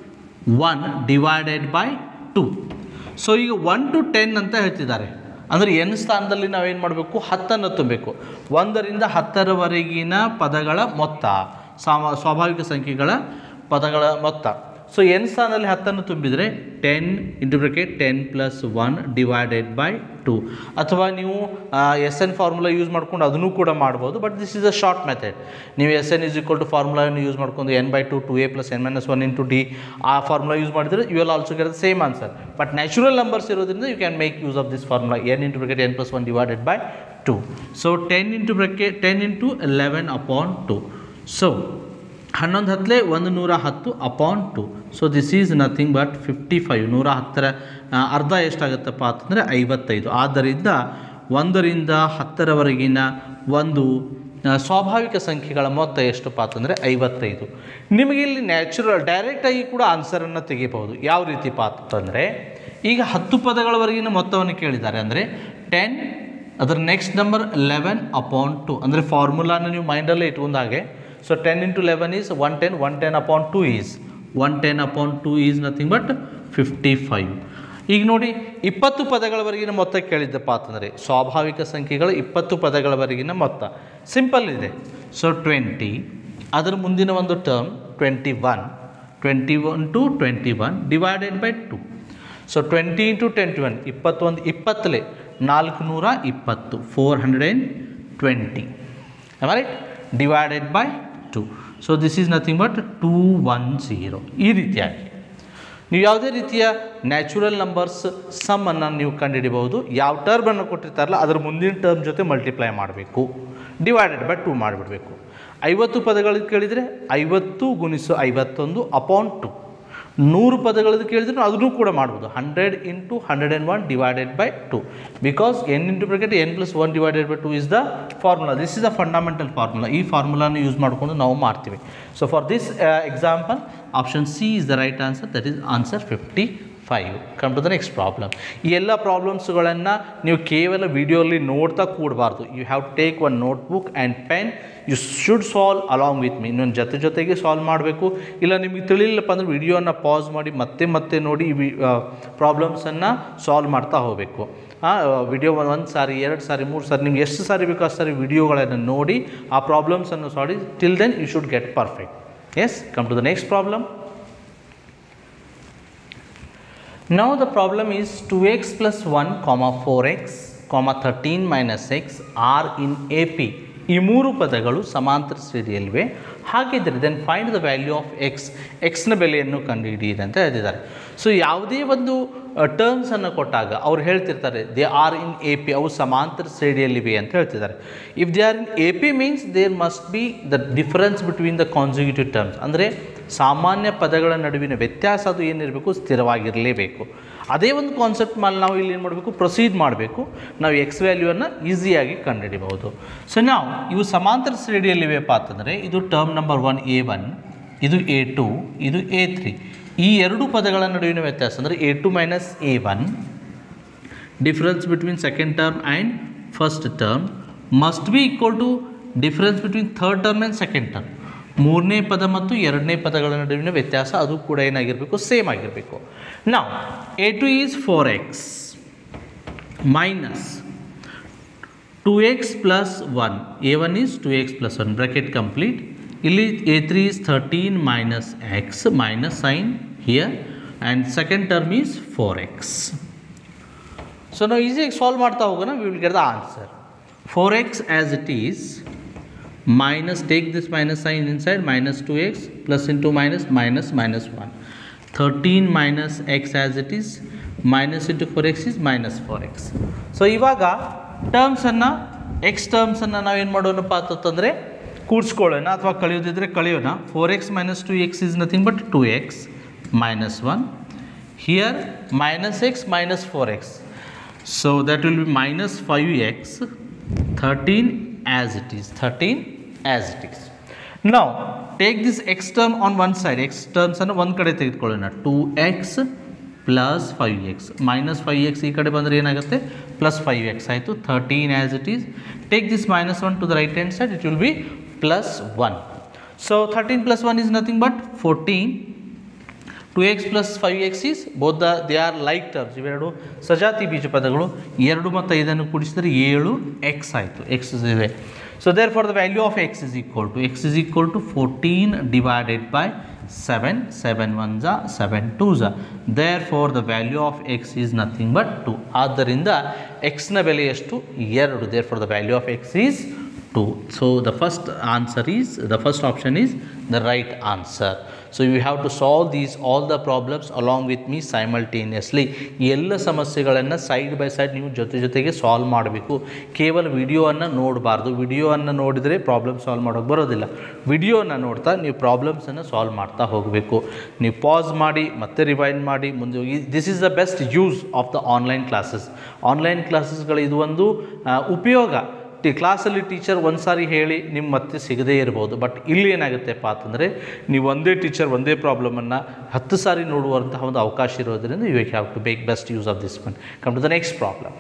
one divided by two. So ಈಗ one to ten ಅಂತ ಹೇಳ್ತಿದ್ದಾರೆ. ಅಂದರೆ ಎನ್ ಸ್ಥಾನದಲ್ಲಿ ನಾವೇನು ಮಾಡಬೇಕು, ಹತ್ತನ್ನು ತುಂಬಬೇಕು. ಒಂದರಿಂದ ಹತ್ತರವರೆಗಿನ ಪದಗಳ ಮೊತ್ತ, ಸಾಮ ಸ್ವಾಭಾವಿಕ ಸಂಖ್ಯೆಗಳ ಪದಗಳ ಮೊತ್ತ. ಸೊ ಎನ್ ಸ್ಥಾನದಲ್ಲಿ ಹತ್ತನ್ನು ತುಂಬಿದರೆ ten into bracket ten plus one divided by two. ಅಥವಾ ನೀವು ಎಸ್ ಎನ್ ಫಾರ್ಮುಲಾ ಯೂಸ್ ಮಾಡ್ಕೊಂಡು ಅದನ್ನು ಕೂಡ ಮಾಡ್ಬೋದು. But this is a short method. ನೀವು s n is equal to ಫಾರ್ಮುಲಾವನ್ನು ಯೂಸ್ ಮಾಡ್ಕೊಂಡು n by two two A plus N minus one into d ಆ ಫಾರ್ಮುಲಾ ಯೂಸ್ ಮಾಡಿದರೆ you will also get the same answer. But natural numbers ಇರೋದ್ರಿಂದ you can make use of this formula n into bracket n plus one divided by two. So ten into bracket ten into eleven upon two. So ಹನ್ನೊಂದು ಹತ್ತಲೇ ಒಂದು ನೂರ ಹತ್ತು upon two. So this is nothing but fifty five. ನೂರ ಹತ್ತರ ಅರ್ಧ ಎಷ್ಟಾಗುತ್ತಪ್ಪ ಅಂತಂದರೆ ಐವತ್ತೈದು. ಆದ್ದರಿಂದ ಒಂದರಿಂದ ಹತ್ತರವರೆಗಿನ ಒಂದು ಸ್ವಾಭಾವಿಕ ಸಂಖ್ಯೆಗಳ ಮೊತ್ತ ಎಷ್ಟಪ್ಪ ಅಂತಂದರೆ ಐವತ್ತೈದು. ನಿಮಗೆ ಇಲ್ಲಿ ನ್ಯಾಚುರಲ್ ಡೈರೆಕ್ಟಾಗಿ ಕೂಡ ಆನ್ಸರನ್ನು ತೆಗಿಬಹುದು. ಯಾವ ರೀತಿಪ್ಪ ಅಂತಂದರೆ, ಈಗ ಹತ್ತು ಪದಗಳವರೆಗಿನ ಮೊತ್ತವನ್ನು ಕೇಳಿದ್ದಾರೆ. ಅಂದರೆ ಟೆನ್, ಅದರ next number eleven upon two. ಅಂದರೆ ಫಾರ್ಮುಲಾನ ನೀವು ಮೈಂಡಲ್ಲೇ ಇಟ್ಕೊಂಡಾಗೆ. So ten into eleven is one ten, one ten upon two is one ten upon two is nothing but fifty-five. ಈಗ ನೋಡಿ, ಇಪ್ಪತ್ತು ಪದಗಳವರೆಗಿನ ಮೊತ್ತ ಕೇಳಿದ್ದಪ್ಪ ಅಂತಂದರೆ ಸ್ವಾಭಾವಿಕ ಸಂಖ್ಯೆಗಳು ಇಪ್ಪತ್ತು ಪದಗಳವರೆಗಿನ ಮೊತ್ತ ಸಿಂಪಲ್ ಇದೆ. ಸೊ ಟ್ವೆಂಟಿ, ಅದರ ಮುಂದಿನ ಒಂದು term twenty one, twenty one two twenty one divided by two. So twenty into twenty one ಇಪ್ಪತ್ತೊಂದು, ಇಪ್ಪತ್ತಲೇ ನಾಲ್ಕು ನೂರ ಇಪ್ಪತ್ತು, four hundred and twenty right, divided by two. So this is nothing but two one zero. ಈ ರೀತಿಯಾಗಿ ನೀವು ಯಾವುದೇ ರೀತಿಯ ನ್ಯಾಚುರಲ್ ನಂಬರ್ಸ್ ಸಮ್ಮನ್ನು ನೀವು ಕಂಡುಹಿಡಿಬಹುದು. ಯಾವ ಟರ್ಮನ್ನು ಕೊಟ್ಟಿರ್ತಾರಲ್ಲ ಅದರ ಮುಂದಿನ ಟರ್ಮ್ ಜೊತೆ ಮಲ್ಟಿಪ್ಲೈ ಮಾಡಬೇಕು, ಡಿವೈಡೆಡ್ ಬೈ ಟು ಮಾಡಿಬಿಡಬೇಕು. ಐವತ್ತು ಪದಗಳಿಗೆ ಕೇಳಿದರೆ ಐವತ್ತು ಗುಣಿಸು ಐವತ್ತೊಂದು ಅಪಾನ್ ಟು. ನೂರು ಪದಗಳದ್ದು ಕೇಳಿದ್ರು ಅದನ್ನು ಕೂಡ ಮಾಡ್ಬೋದು. Hundred into hundred and one divided by two. Because n into bracket n plus one divided by two is the formula. This is the fundamental formula. ಈ ಫಾರ್ಮುಲಾನ ಯೂಸ್ ಮಾಡಿಕೊಂಡು ನಾವು ಮಾಡ್ತೀವಿ. So for this example option C is the right answer. That is answer fifty five. Come to the next problem. ಈ ಎಲ್ಲ ಪ್ರಾಬ್ಲಮ್ಸ್ಗಳನ್ನು ನೀವು ಕೇವಲ ವಿಡಿಯೋಲಿ ನೋಡ್ತಾ ಕೂಡಬಾರ್ದು. You have to take one notebook and pen. You should solve along with me. ನನ್ನ ಜೊತೆ ಜೊತೆಗೆ ಸಾಲ್ವ್ ಮಾಡಬೇಕು. ಇಲ್ಲ ನಿಮಗೆ ತಿಳಿಲಿಲ್ಲಪ್ಪ ಅಂದರೆ ವಿಡಿಯೋನ ಪಾಸ್ ಮಾಡಿ ಮತ್ತೆ ಮತ್ತೆ ನೋಡಿ ಈ ಪ್ರಾಬ್ಲಮ್ಸನ್ನು ಸಾಲ್ವ್ ಮಾಡ್ತಾ ಹೋಗಬೇಕು. ವಿಡಿಯೋ ಒಂದು ಸಾರಿ, ಎರಡು ಸಾರಿ, ಮೂರು ಸಾರಿ, ನಿಮ್ಗೆ ಎಷ್ಟು ಸಾರಿ ಬೇಕೋ ಅಷ್ಟು ಸಾರಿ ವಿಡಿಯೋಗಳನ್ನು ನೋಡಿ ಆ ಪ್ರಾಬ್ಲಮ್ಸನ್ನು solve. Till then you should get perfect. Yes, come to the next problem. Now the problem is two x plus one comma four x comma thirteen minus x are in A P. ಈ ಮೂರು ಪದಗಳು ಸಮಾಂತರ ಶ್ರೇಣಿಯಲ್ಲಿವೆ. ಹಾಗಿದ್ದರೆ then find the value of x, ಎಕ್ಸ್ನ ಬೆಲೆಯನ್ನು ಕಂಡುಹಿಡಿಯಿರಿ ಅಂತ ಹೇಳಿದ್ದಾರೆ. ಸೊ ಯಾವುದೇ ಒಂದು ಟರ್ಮ್ಸನ್ನು ಕೊಟ್ಟಾಗ ಅವ್ರು ಹೇಳ್ತಿರ್ತಾರೆ they are in A P, ಅವು ಸಮಾಂತರ ಶ್ರೇಣಿಯಲ್ಲಿವೆ ಅಂತ ಹೇಳ್ತಿದ್ದಾರೆ. If they are in A P means there must be the difference between the consecutive terms. ಅಂದರೆ ಸಾಮಾನ್ಯ ಪದಗಳ ನಡುವಿನ ವ್ಯತ್ಯಾಸ ಅದು ಏನಿರಬೇಕು, ಸ್ಥಿರವಾಗಿರಲೇಬೇಕು. ಅದೇ ಒಂದು ಕಾನ್ಸೆಪ್ಟ್ ಮೇಲೆ ನಾವು ಇಲ್ಲಿ ಏನು ಮಾಡಬೇಕು, ಪ್ರೊಸೀಡ್ ಮಾಡಬೇಕು. ನಾವು ಎಕ್ಸ್ ವ್ಯಾಲ್ಯೂವನ್ನು ಈಸಿಯಾಗಿ ಕಂಡುಹಿಡಿಬಹುದು. ಸೊ ನಾವು ಇವು ಸಮಾಂತರ ಶ್ರೇಣಿಯಲ್ಲಿವೆಪ್ಪ ಅಂತಂದರೆ ಇದು term number one a one, ಇದು ಎ ಟು, ಇದು ಎ ತ್ರೀ. ಈ ಎರಡು ಪದಗಳ ನಡುವಿನ ವ್ಯತ್ಯಾಸ ಅಂದರೆ a two minus a one, difference between second term and first term must be equal to difference between third term and second term. ಮೂರನೇ ಪದ ಮತ್ತು ಎರಡನೇ ಪದಗಳ ನಡುವಿನ ವ್ಯತ್ಯಾಸ ಅದು ಕೂಡ ಏನಾಗಿರಬೇಕು, ಸೇಮ್ ಆಗಿರಬೇಕು. ನಾವು a two is four x minus two x plus one, a one is two x plus one bracket complete ಇಲ್ಲಿ a three is thirteen minus x minus sign here and second term is four x. So ನಾವು ಈಸಿಯಾಗಿ solve ಮಾಡ್ತಾ ಹೋಗೋಣ. We will get the answer. Four x as it is minus, take this minus sign inside, minus two x plus into minus minus minus one. thirteen minus x as it is, minus into four x is minus four x. So ಇವಾಗ terms ಅನ್ನು x terms ಅನ್ನು ನಾವು ಏನು ಮಾಡೋಣಪ್ಪ ಅಂತಂದರೆ ಕೂಡಿಸ್ಕೊಳ್ಳೋಣ ಅಥವಾ ಕಳೆಯೋದಿದ್ರೆ ಕಳೆಯೋಣ. Four x minus two x is nothing but two x minus one. Here minus x minus four x, so that will be minus five x. thirteen as it is, thirteen as it is. Now take this x term on one side, x terms ಅನ್ನು ಒಂದು ಕಡೆ ತೆಗೆದುಕೊಳ್ಳೋಣ. Two x plus five x minus five x ಈ ಕಡೆ ಬಂದರೆ ಏನಾಗುತ್ತೆ plus five x ಆಯಿತು. Thirteen as it is. Take this minus one to the right hand side, it will be plus one. So thirteen plus one is nothing but fourteen. Two x plus five x is both the they are like terms. ಇವೆರಡು ಸಜಾತಿ ಬೀಜ ಪದಗಳು. ಎರಡು ಮತ್ತು ಐದನ್ನು ಕೂಡಿಸಿದರೆ ಏಳು X ಆಯಿತು. X ಇದೆ. So therefore the value of x is equal to x is equal to fourteen divided by seven. seven ones are seven twos are. Therefore the value of x is nothing but two. ಆದ್ದರಿಂದ x ನ ಬೆಲೆ ಎಷ್ಟು ಎರಡು. Therefore the value of x is two. So the first answer is, the first option is the right answer. So you have to solve these all the problems along with me simultaneously. ಎಲ್ಲ ಸಮಸ್ಯೆಗಳನ್ನು side by side ನೀವು ಜೊತೆ ಜೊತೆಗೆ solve ಮಾಡಬೇಕು. ಕೇವಲ ವಿಡಿಯೋವನ್ನು ನೋಡಬಾರ್ದು. ವಿಡಿಯೋವನ್ನು ನೋಡಿದರೆ ಪ್ರಾಬ್ಲಮ್ ಸಾಲ್ವ್ ಮಾಡೋಕ್ಕೆ ಬರೋದಿಲ್ಲ. ವಿಡಿಯೋನ ನೋಡ್ತಾ ನೀವು ಪ್ರಾಬ್ಲಮ್ಸನ್ನು ಸಾಲ್ವ್ ಮಾಡ್ತಾ ಹೋಗಬೇಕು. ನೀವು ಪಾಸ್ ಮಾಡಿ ಮತ್ತೆ ರಿವೈಂಡ್ ಮಾಡಿ ಮುಂದೆ ಹೋಗಿ. This is the best use of the online classes. Online ಕ್ಲಾಸಸ್ಗಳು ಇದು ಒಂದು ಉಪಯೋಗ. ಟಿ ಕ್ಲಾಸಲ್ಲಿ ಟೀಚರ್ ಒಂದು ಸಾರಿ ಹೇಳಿ ನಿಮ್ಮ ಮತ್ತೆ ಸಿಗದೇ ಇರ್ಬೋದು. ಬಟ್ ಇಲ್ಲಿ ಏನಾಗುತ್ತೆಪ್ಪ ಅಂತಂದರೆ ನೀವು ಒಂದೇ ಟೀಚರ್ ಒಂದೇ ಪ್ರಾಬ್ಲಮನ್ನು ಹತ್ತು ಸಾರಿ ನೋಡುವಂತಹ ಒಂದು ಅವಕಾಶ ಇರೋದರಿಂದ you have to make best use of this one. Come to the next problem.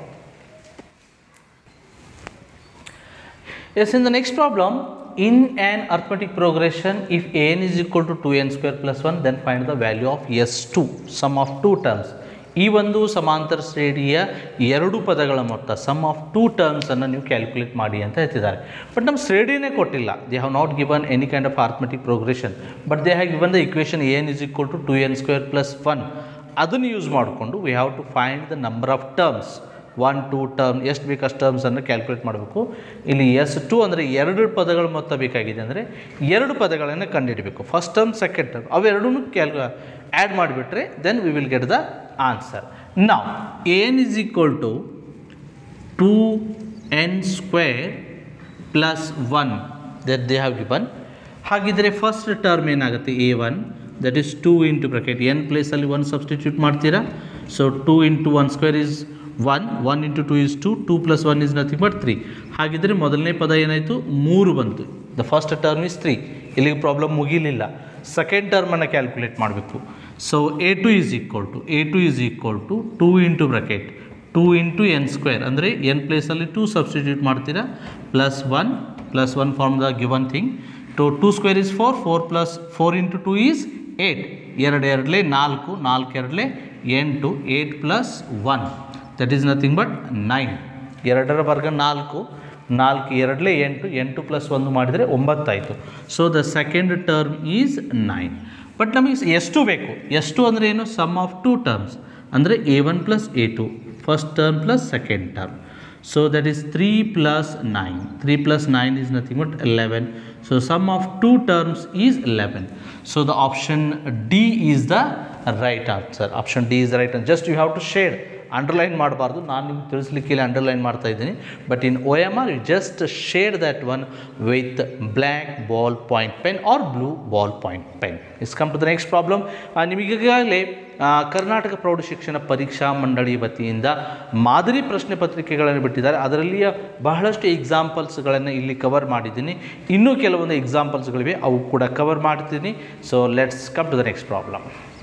Yes, in the next problem, in an arithmetic progression if n is equal to two n square plus one then find the value of s two, sum of two terms. ಈ ಒಂದು ಸಮಾಂತರ ಶ್ರೇಣಿಯ ಎರಡು ಪದಗಳ ಮೊತ್ತ some of two ಟರ್ಮ್ಸನ್ನು ನೀವು calculate ಮಾಡಿ ಅಂತ ಹೇಳ್ತಿದ್ದಾರೆ. ಬಟ್ ನಮ್ಮ ಶ್ರೇಣಿನೇ ಕೊಟ್ಟಿಲ್ಲ. They have not given any kind of arithmetic progression, but they have given the equation n is equal to two n square plus one. ಅದನ್ನು ಯೂಸ್ ಮಾಡಿಕೊಂಡು we have to find the number of terms. One two term ಎಷ್ಟು ಬೇಕಷ್ಟು ಟರ್ಮ್ಸನ್ನು calculate ಮಾಡಬೇಕು. ಇಲ್ಲಿ S to ಅಂದರೆ ಎರಡು ಪದಗಳ ಮೊತ್ತ ಬೇಕಾಗಿದೆ ಅಂದರೆ ಎರಡು ಪದಗಳನ್ನು ಕಂಡುಹಿಡಬೇಕು. ಫಸ್ಟ್ ಟರ್ಮ್ ಸೆಕೆಂಡ್ ಟರ್ಮ್ ಅವೆರಡೂ ಕ್ಯಾಲ್ ಆ್ಯಡ್ ಮಾಡಿಬಿಟ್ರೆ then we will get the answer. ನಾವು n is equal to two n square plus one that they have given. ಹಾಗಿದ್ದರೆ ಫಸ್ಟ್ ಟರ್ಮ್ ಏನಾಗುತ್ತೆ a one, that is two into bracket n ಪ್ಲೇಸಲ್ಲಿ one substitute ಮಾಡ್ತೀರಾ. So two into one square is one, one into two is two, two plus one is nothing but three. ಹಾಗಿದ್ದರೆ ಮೊದಲನೇ ಪದ ಏನಾಯಿತು ಮೂರು ಬಂತು. The first term is three. ಇಲ್ಲಿಗೆ problem ಮುಗಿಲಿಲ್ಲ. ಸೆಕೆಂಡ್ ಟರ್ಮನ್ನು ಕ್ಯಾಲ್ಕುಲೇಟ್ ಮಾಡಬೇಕು. So a two is equal to a two is equal to two into bracket two into n square ಅಂದರೆ ಎನ್ ಪ್ಲೇಸಲ್ಲಿ ಟೂ ಸಬ್ಸ್ಟಿಟ್ಯೂಟ್ ಮಾಡ್ತೀರಾ plus one plus one form the given thing. Two two square is four, four plus four into two is eight. ಎರಡು ಎರಡಲೇ ನಾಲ್ಕು, ನಾಲ್ಕು ಎರಡಲೇ ಎಂಟು, eight plus one that is nothing but nine. ಎರಡರ ವರ್ಗ ನಾಲ್ಕು, ನಾಲ್ಕು ಎರಡಲೇ ಎಂಟು, ಎಂಟು ಪ್ಲಸ್ ಒಂದು ಮಾಡಿದರೆ ಒಂಬತ್ತಾಯಿತು. So the second term is nine. But ನಮಗೆ ಎಷ್ಟು ಬೇಕು? ಎಷ್ಟು ಅಂದರೆ ಏನು? ಸಮ್ ಆಫ್ ಟೂ ಟರ್ಮ್ಸ್ ಅಂದರೆ a one plus a two, first term plus second term. So that is three plus nine. Three plus nine is nothing but eleven. So sum of two terms is eleven. So the option D is the right answer. Option D is the right answer. Just you have to shade, underline ಮಾಡಬಾರ್ದು. ನಾನು ನಿಮ್ಗೆ ತಿಳಿಸ್ಲಿಕ್ಕೆ ಇಲ್ಲಿ underline ಮಾಡ್ತಾ ಇದ್ದೀನಿ. But in O M R you just shade that one with black ball point pen or blue ball point pen. Is come to the next problem. ನಿಮಗೀಗಾಗಲೇ ಕರ್ನಾಟಕ ಪ್ರೌಢ ಶಿಕ್ಷಣ ಪರೀಕ್ಷಾ ಮಂಡಳಿ ವತಿಯಿಂದ ಮಾದರಿ ಪ್ರಶ್ನೆ ಪತ್ರಿಕೆಗಳನ್ನು ಬಿಟ್ಟಿದ್ದಾರೆ. ಅದರಲ್ಲಿಯ ಬಹಳಷ್ಟು ಎಕ್ಸಾಂಪಲ್ಸ್ಗಳನ್ನು ಇಲ್ಲಿ ಕವರ್ ಮಾಡಿದ್ದೀನಿ. ಇನ್ನೂ ಕೆಲವೊಂದು ಎಕ್ಸಾಂಪಲ್ಸ್ಗಳಿವೆ, ಅವು ಕೂಡ ಕವರ್ ಮಾಡ್ತೀನಿ. So let's come to the next problem.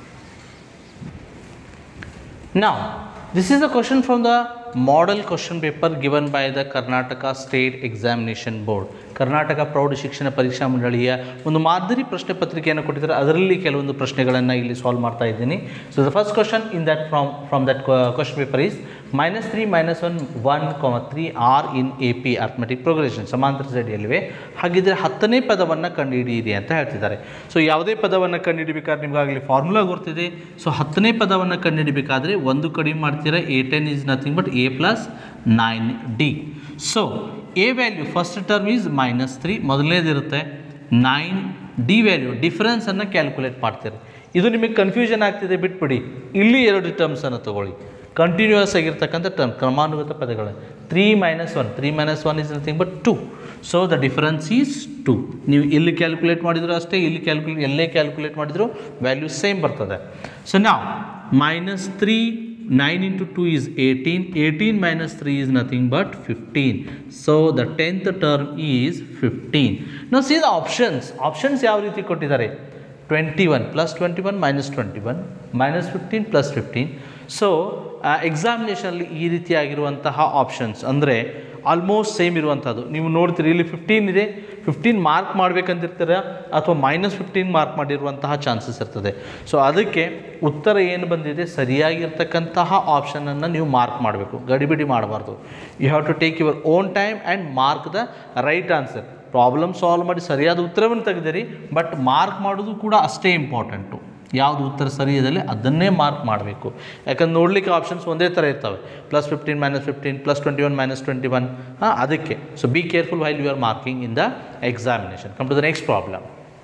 Now, this is a question from the model question paper given by the Karnataka State Examination Board. Karnataka ಪ್ರೌಢ ಶಿಕ್ಷಣ ಪರೀಕ್ಷಾ ಮಂಡಳಿಯ ಒಂದು ಮಾದರಿ ಪ್ರಶ್ನೆ ಪತ್ರಿಕೆಯನ್ನು ಕೊಟ್ಟಿದ್ದಾರೆ, ಅದರಲ್ಲಿ ಕೆಲವೊಂದು ಪ್ರಶ್ನೆಗಳನ್ನು ಇಲ್ಲಿ ಸಾಲ್ವ್ ಮಾಡ್ತಾ ಇದ್ದೀನಿ. So the first question in that from from that question paper is minus three minus one one comma three are in A P arithmetic progression ಸಮಾಂತರ ಸರಣಿಯಲ್ಲಿವೆ. ಹಾಗಿದ್ದರೆ ಹತ್ತನೇ ಪದವನ್ನು ಕಂಡುಹಿಡಿಯಿರಿ ಅಂತ ಹೇಳ್ತಿದ್ದಾರೆ. ಸೊ ಯಾವುದೇ ಪದವನ್ನು ಕಂಡುಹಿಡಿಬೇಕಾದ್ರೆ ನಿಮಗಾಗಲಿ ಫಾರ್ಮುಲಾ ಗೊತ್ತಿದೆ. ಸೊ ಹತ್ತನೇ ಪದವನ್ನು ಕಂಡುಹಿಡಿಬೇಕಾದ್ರೆ ಒಂದು ಕಡಿಮೆ ಮಾಡ್ತೀರಾ, a ten is nothing but a plus nine d. So a value first term is minus three, ಮೊದಲನೇದಿರುತ್ತೆ. ನೈನ್ ಡಿ ವ್ಯಾಲ್ಯೂ ಡಿಫ್ರೆನ್ಸನ್ನು ಕ್ಯಾಲ್ಕುಲೇಟ್ ಮಾಡ್ತೀರಿ. ಇದು ನಿಮಗೆ ಕನ್ಫ್ಯೂಷನ್ ಆಗ್ತಿದೆ, ಬಿಟ್ಬಿಡಿ. ಇಲ್ಲಿ ಎರಡು ಟರ್ಮ್ಸನ್ನು ತೊಗೊಳ್ಳಿ, ಕಂಟಿನ್ಯೂಯಸ್ ಆಗಿರ್ತಕ್ಕಂಥ ಟರ್ಮ್, ಕ್ರಮಾನುಗತ ಪದಗಳು. Three minus one, three minus one is nothing but two. So the difference is two. ನೀವು ಇಲ್ಲಿ ಕ್ಯಾಲ್ಕುಲೇಟ್ ಮಾಡಿದ್ರು ಅಷ್ಟೇ, ಇಲ್ಲಿ ಕ್ಯಾಲ್ಕುಲೇಟ್ ಎಲ್ಲೇ ಕ್ಯಾಲ್ಕುಲೇಟ್ ಮಾಡಿದ್ರು ವ್ಯಾಲ್ಯೂ ಸೇಮ್ ಬರ್ತದೆ. ಸೊ ನಾವು minus three nine into two is eighteen, eighteen minus three is nothing but fifteen. So the tenth term is fifteen. Now see the options. Options ಯಾವ ರೀತಿ ಕೊಟ್ಟಿದ್ದಾರೆ? twenty-one plus twenty-one minus twenty-one minus fifteen plus fifteen. So ಎಕ್ಸಾಮಿನೇಷನಲ್ಲಿ ಈ ರೀತಿಯಾಗಿರುವಂತಹ options ಅಂದರೆ almost same ಇರುವಂಥದ್ದು ನೀವು ನೋಡ್ತೀರಿ. ಇಲ್ಲಿ ಫಿಫ್ಟೀನ್ ಇದೆ, ಫಿಫ್ಟೀನ್ ಮಾರ್ಕ್ ಮಾಡಬೇಕಂತಿರ್ತೀರ ಅಥವಾ ಮೈನಸ್ ಫಿಫ್ಟೀನ್ ಮಾರ್ಕ್ ಮಾಡಿರುವಂತಹ ಚಾನ್ಸಸ್ ಇರ್ತದೆ. ಸೊ ಅದಕ್ಕೆ ಉತ್ತರ ಏನು ಬಂದಿದೆ ಸರಿಯಾಗಿರ್ತಕ್ಕಂತಹ ಆಪ್ಷನನ್ನು ನೀವು ಮಾರ್ಕ್ ಮಾಡಬೇಕು, ಗಡಿಬಿಡಿ ಮಾಡಬಾರ್ದು. You have to take your own time and mark the right answer. Problem solve ಮಾಡಿ ಸರಿಯಾದ ಉತ್ತರವನ್ನು ತೆಗೆದಿರಿ, ಬಟ್ ಮಾರ್ಕ್ ಮಾಡೋದು ಕೂಡ ಅಷ್ಟೇ ಇಂಪಾರ್ಟೆಂಟು. ಯಾವುದು ಉತ್ತರ ಸರಿ ಇದೆಯಲ್ಲ ಅದನ್ನೇ ಮಾರ್ಕ್ ಮಾಡಬೇಕು. ಯಾಕಂದ್ರೆ ನೋಡಲಿಕ್ಕೆ ಆಪ್ಷನ್ಸ್ ಒಂದೇ ಥರ ಇರ್ತವೆ, plus fifteen minus fifteen plus twenty one minus twenty one ಹಾಂ ಅದಕ್ಕೆ. So be careful while you are marking in the examination. Come to the next problem.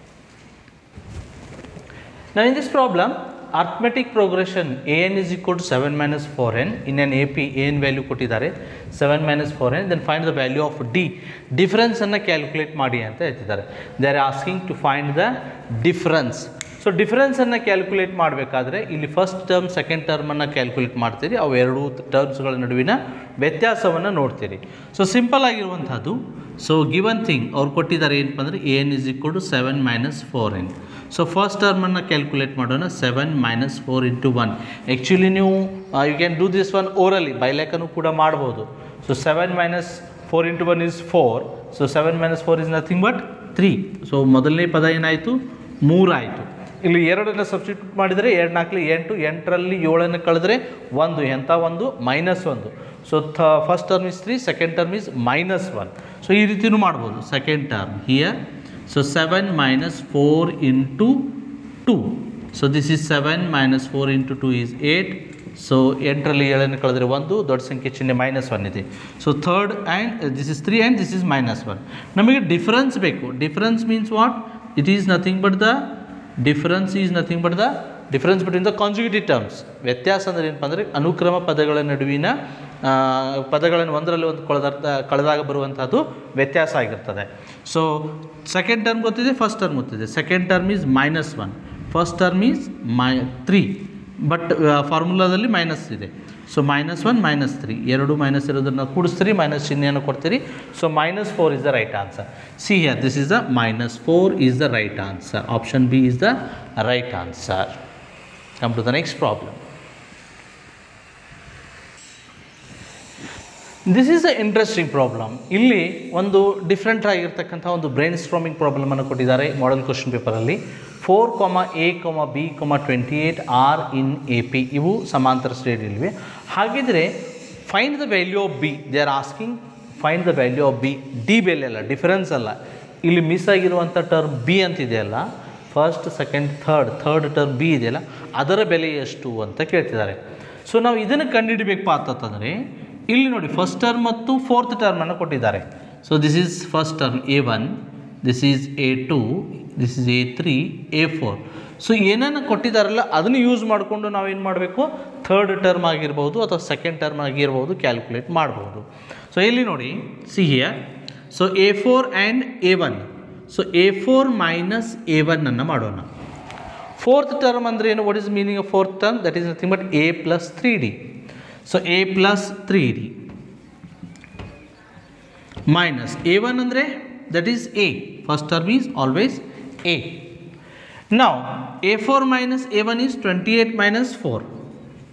Now in this problem, arithmetic progression an is equal to seven minus four n. In an A P, an value ಕೊಟ್ಟಿದ್ದಾರೆ seven minus four n. Then find the value of d. Difference ಅನ್ನು calculate ಮಾಡಿ ಅಂತ ಹೇಳ್ತಿದ್ದಾರೆ. They are asking to find the difference. So ಡಿಫ್ರೆನ್ಸನ್ನು calculate ಮಾಡಬೇಕಾದ್ರೆ ಇಲ್ಲಿ first term second ಟರ್ಮನ್ನು calculate ಮಾಡ್ತೀರಿ, ಅವು ಎರಡು ಟರ್ಮ್ಸ್ಗಳ ನಡುವಿನ ವ್ಯತ್ಯಾಸವನ್ನು ನೋಡ್ತೀರಿ. ಸೊ ಸಿಂಪಲ್ ಆಗಿರುವಂಥದ್ದು. ಸೊ ಗಿವನ್ ಥಿಂಗ್ ಅವ್ರು ಕೊಟ್ಟಿದ್ದಾರೆ ಏನಪ್ಪ ಅಂದರೆ a N is equal to seven minus four n. So first ಟರ್ಮನ್ನು ಕ್ಯಾಲ್ಕುಲೇಟ್ ಮಾಡೋಣ, seven minus four into one. Actually ನೀವು you can do this one orally, ಬೈಲೆಕ್ಕೂ ಕೂಡ ಮಾಡ್ಬೋದು. So seven minus four into one is four. So seven minus four is nothing but three. So ಮೊದಲನೇ ಪದ ಏನಾಯಿತು? ಮೂರಾಯಿತು. ಇಲ್ಲಿ ಎರಡನ್ನು ಸಬ್ಸ್ಟಿಟ್ಯೂಟ್ ಮಾಡಿದರೆ ಎರಡು ನಾಲ್ಕಲಿ ಎಂಟು, ಎಂಟರಲ್ಲಿ ಏಳನ್ನು ಕಳೆದ್ರೆ ಒಂದು, ಎಂಥ ಒಂದು? ಮೈನಸ್ ಒಂದು. So the first term is three, second term is minus one. So ಈ ರೀತಿಯೂ ಮಾಡ್ಬೋದು. Second term here, so seven minus four into two. So this is seven minus four into two is eight. So ಎಂಟರಲ್ಲಿ ಏಳನ್ನು ಕಳೆದ್ರೆ ಒಂದು, ದೊಡ್ಡ ಸಂಖ್ಯೆ ಚಿಹ್ನೆ ಮೈನಸ್ ಒನ್ ಇದೆ. So third and this is three and this is minus one. ನಮಗೆ difference ಬೇಕು. Difference means what? It is nothing but the difference is nothing but the difference between the conjugative terms. ವ್ಯತ್ಯಾಸ ಅಂದರೆ ಏನಪ್ಪ ಅಂದರೆ ಅನುಕ್ರಮ ಪದಗಳ ನಡುವಿನ ಪದಗಳನ್ನು ಒಂದರಲ್ಲಿ ಒಂದು ಕಳೆದ ಕಳೆದಾಗ ಬರುವಂಥದ್ದು ವ್ಯತ್ಯಾಸ ಆಗಿರ್ತದೆ. ಸೊ ಸೆಕೆಂಡ್ ಟರ್ಮ್ ಗೊತ್ತಿದೆ, ಫಸ್ಟ್ ಟರ್ಮ್ ಗೊತ್ತಿದೆ. Second term is minus one, first term is my three, but ಫಾರ್ಮುಲಾದಲ್ಲಿ ಮೈನಸ್ ಇದೆ. So minus one minus three, ಎರಡು ಮೈನಸ್ ಇರೋದನ್ನು ಕೂಡಿಸ್ತೀರಿ, ಮೈನಸ್ ಚಿಹ್ನೆಯನ್ನು ಕೊಡ್ತೀರಿ. So minus four is the right answer. See here, this is the minus four is the right answer. Option B is the right answer. Come to the next problem. This is a interesting problem. ಇಲ್ಲಿ ಒಂದು different ಆಗಿರ್ತಕ್ಕಂಥ ಒಂದು brainstorming ಪ್ರಾಬ್ಲಮನ್ನು ಕೊಟ್ಟಿದ್ದಾರೆ model question ಪೇಪರಲ್ಲಿ. Four comma a comma b comma twenty eight are in A P, ಇವು ಸಮಾಂತರ ಶ್ರೇಣಿಯಲ್ಲಿವೆ. ಹಾಗಿದ್ರೆ find the value of b. They are asking find the value of b. D ಬೆಲೆ ಅಲ್ಲ, ಡಿಫರೆನ್ಸ್ ಅಲ್ಲ. ಇಲ್ಲಿ ಮಿಸ್ ಆಗಿರುವಂಥ ಟರ್ಮ್ ಬಿ ಅಂತಿದೆಯಲ್ಲ, first second third third term b ಇದೆಯಲ್ಲ, ಅದರ ಬೆಲೆ ಎಷ್ಟು ಅಂತ ಕೇಳ್ತಿದ್ದಾರೆ. ಸೊ ನಾವು ಇದನ್ನು ಕಂಡುಹಿಡಬೇಕು ಅಂತಂದರೆ ಇಲ್ಲಿ ನೋಡಿ, ಫಸ್ಟ್ ಟರ್ಮ್ ಮತ್ತು ಫೋರ್ತ್ ಟರ್ಮನ್ನು ಕೊಟ್ಟಿದ್ದಾರೆ. So this is first term a one, this is a two, this is a three, a four. So ಏನನ್ನು ಕೊಟ್ಟಿದ್ದಾರಲ್ಲ ಅದನ್ನು ಯೂಸ್ ಮಾಡಿಕೊಂಡು ನಾವೇನು ಮಾಡಬೇಕು? ಥರ್ಡ್ ಟರ್ಮ್ ಆಗಿರ್ಬೋದು ಅಥವಾ ಸೆಕೆಂಡ್ ಟರ್ಮ್ ಆಗಿರ್ಬೋದು ಕ್ಯಾಲ್ಕುಲೇಟ್ ಮಾಡ್ಬೋದು. ಸೊ ಇಲ್ಲಿ ನೋಡಿ, see here, so a four and a one. So a four minus a one ಅನ್ನು ಮಾಡೋಣ. ಫೋರ್ತ್ ಟರ್ಮ್ ಅಂದರೆ ಏನು? What is meaning of fourth term? That is nothing but a plus three d. So a plus three d minus a one ಅಂದರೆ that is a. First term is always a. Now a four minus a one is twenty-eight minus four.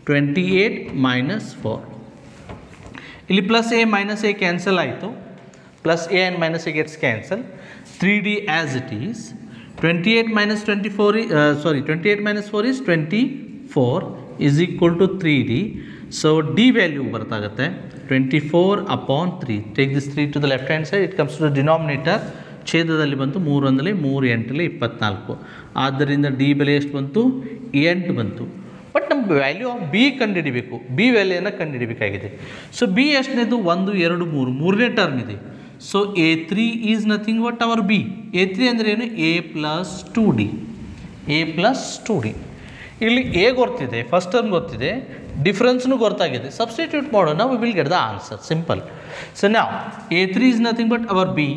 twenty-eight minus four. ಇಲ್ಲಿ plus a minus a cancel ಆಯಿತು. plus a and minus a gets cancelled, three d as it is, twenty-eight minus twenty-four is, uh, sorry twenty-eight minus four is twenty-four is equal to three d. So d value ಬರ್ತಾಗುತ್ತೆ twenty-four upon three. Take this three to the left hand side, it comes to the denominator. ಛೇದದಲ್ಲಿ ಬಂತು ಮೂರು ಒಂದರಲ್ಲಿ ಮೂರು ಎಂಟರಲ್ಲಿ ಇಪ್ಪತ್ನಾಲ್ಕು. ಆದ್ದರಿಂದ D ಬೆಲೆ ಎಷ್ಟು ಬಂತು? ಎಂಟು ಬಂತು. ಬಟ್ ನಮ್ಮ ವ್ಯಾಲ್ಯೂ ಆಫ್ ಬಿ ಕಂಡುಹಿಡಿಬೇಕು, ಬಿ ವ್ಯಾಲ್ಯೂನ ಕಂಡುಹಿಡಿಬೇಕಾಗಿದೆ. ಸೊ ಬಿ ಎಷ್ಟನೇದು? ಒಂದು ಎರಡು ಮೂರು, ಮೂರನೇ ಟರ್ಮ್ ಇದೆ. So a three is nothing but our b. A three ಅಂದರೆ ಏನು? A plus two d, a plus two d. ಇಲ್ಲಿ ಎ ಗೊತ್ತಿದೆ, ಫಸ್ಟ್ ಟರ್ಮ್ ಗೊತ್ತಿದೆ, ಡಿಫ್ರೆನ್ಸ್ನು ಗೊತ್ತಾಗಿದೆ. ಸಬ್ಸ್ಟಿಟ್ಯೂಟ್ ಮಾಡೋಣ, we will get the answer, simple. So ನಾವು a three is nothing but our b.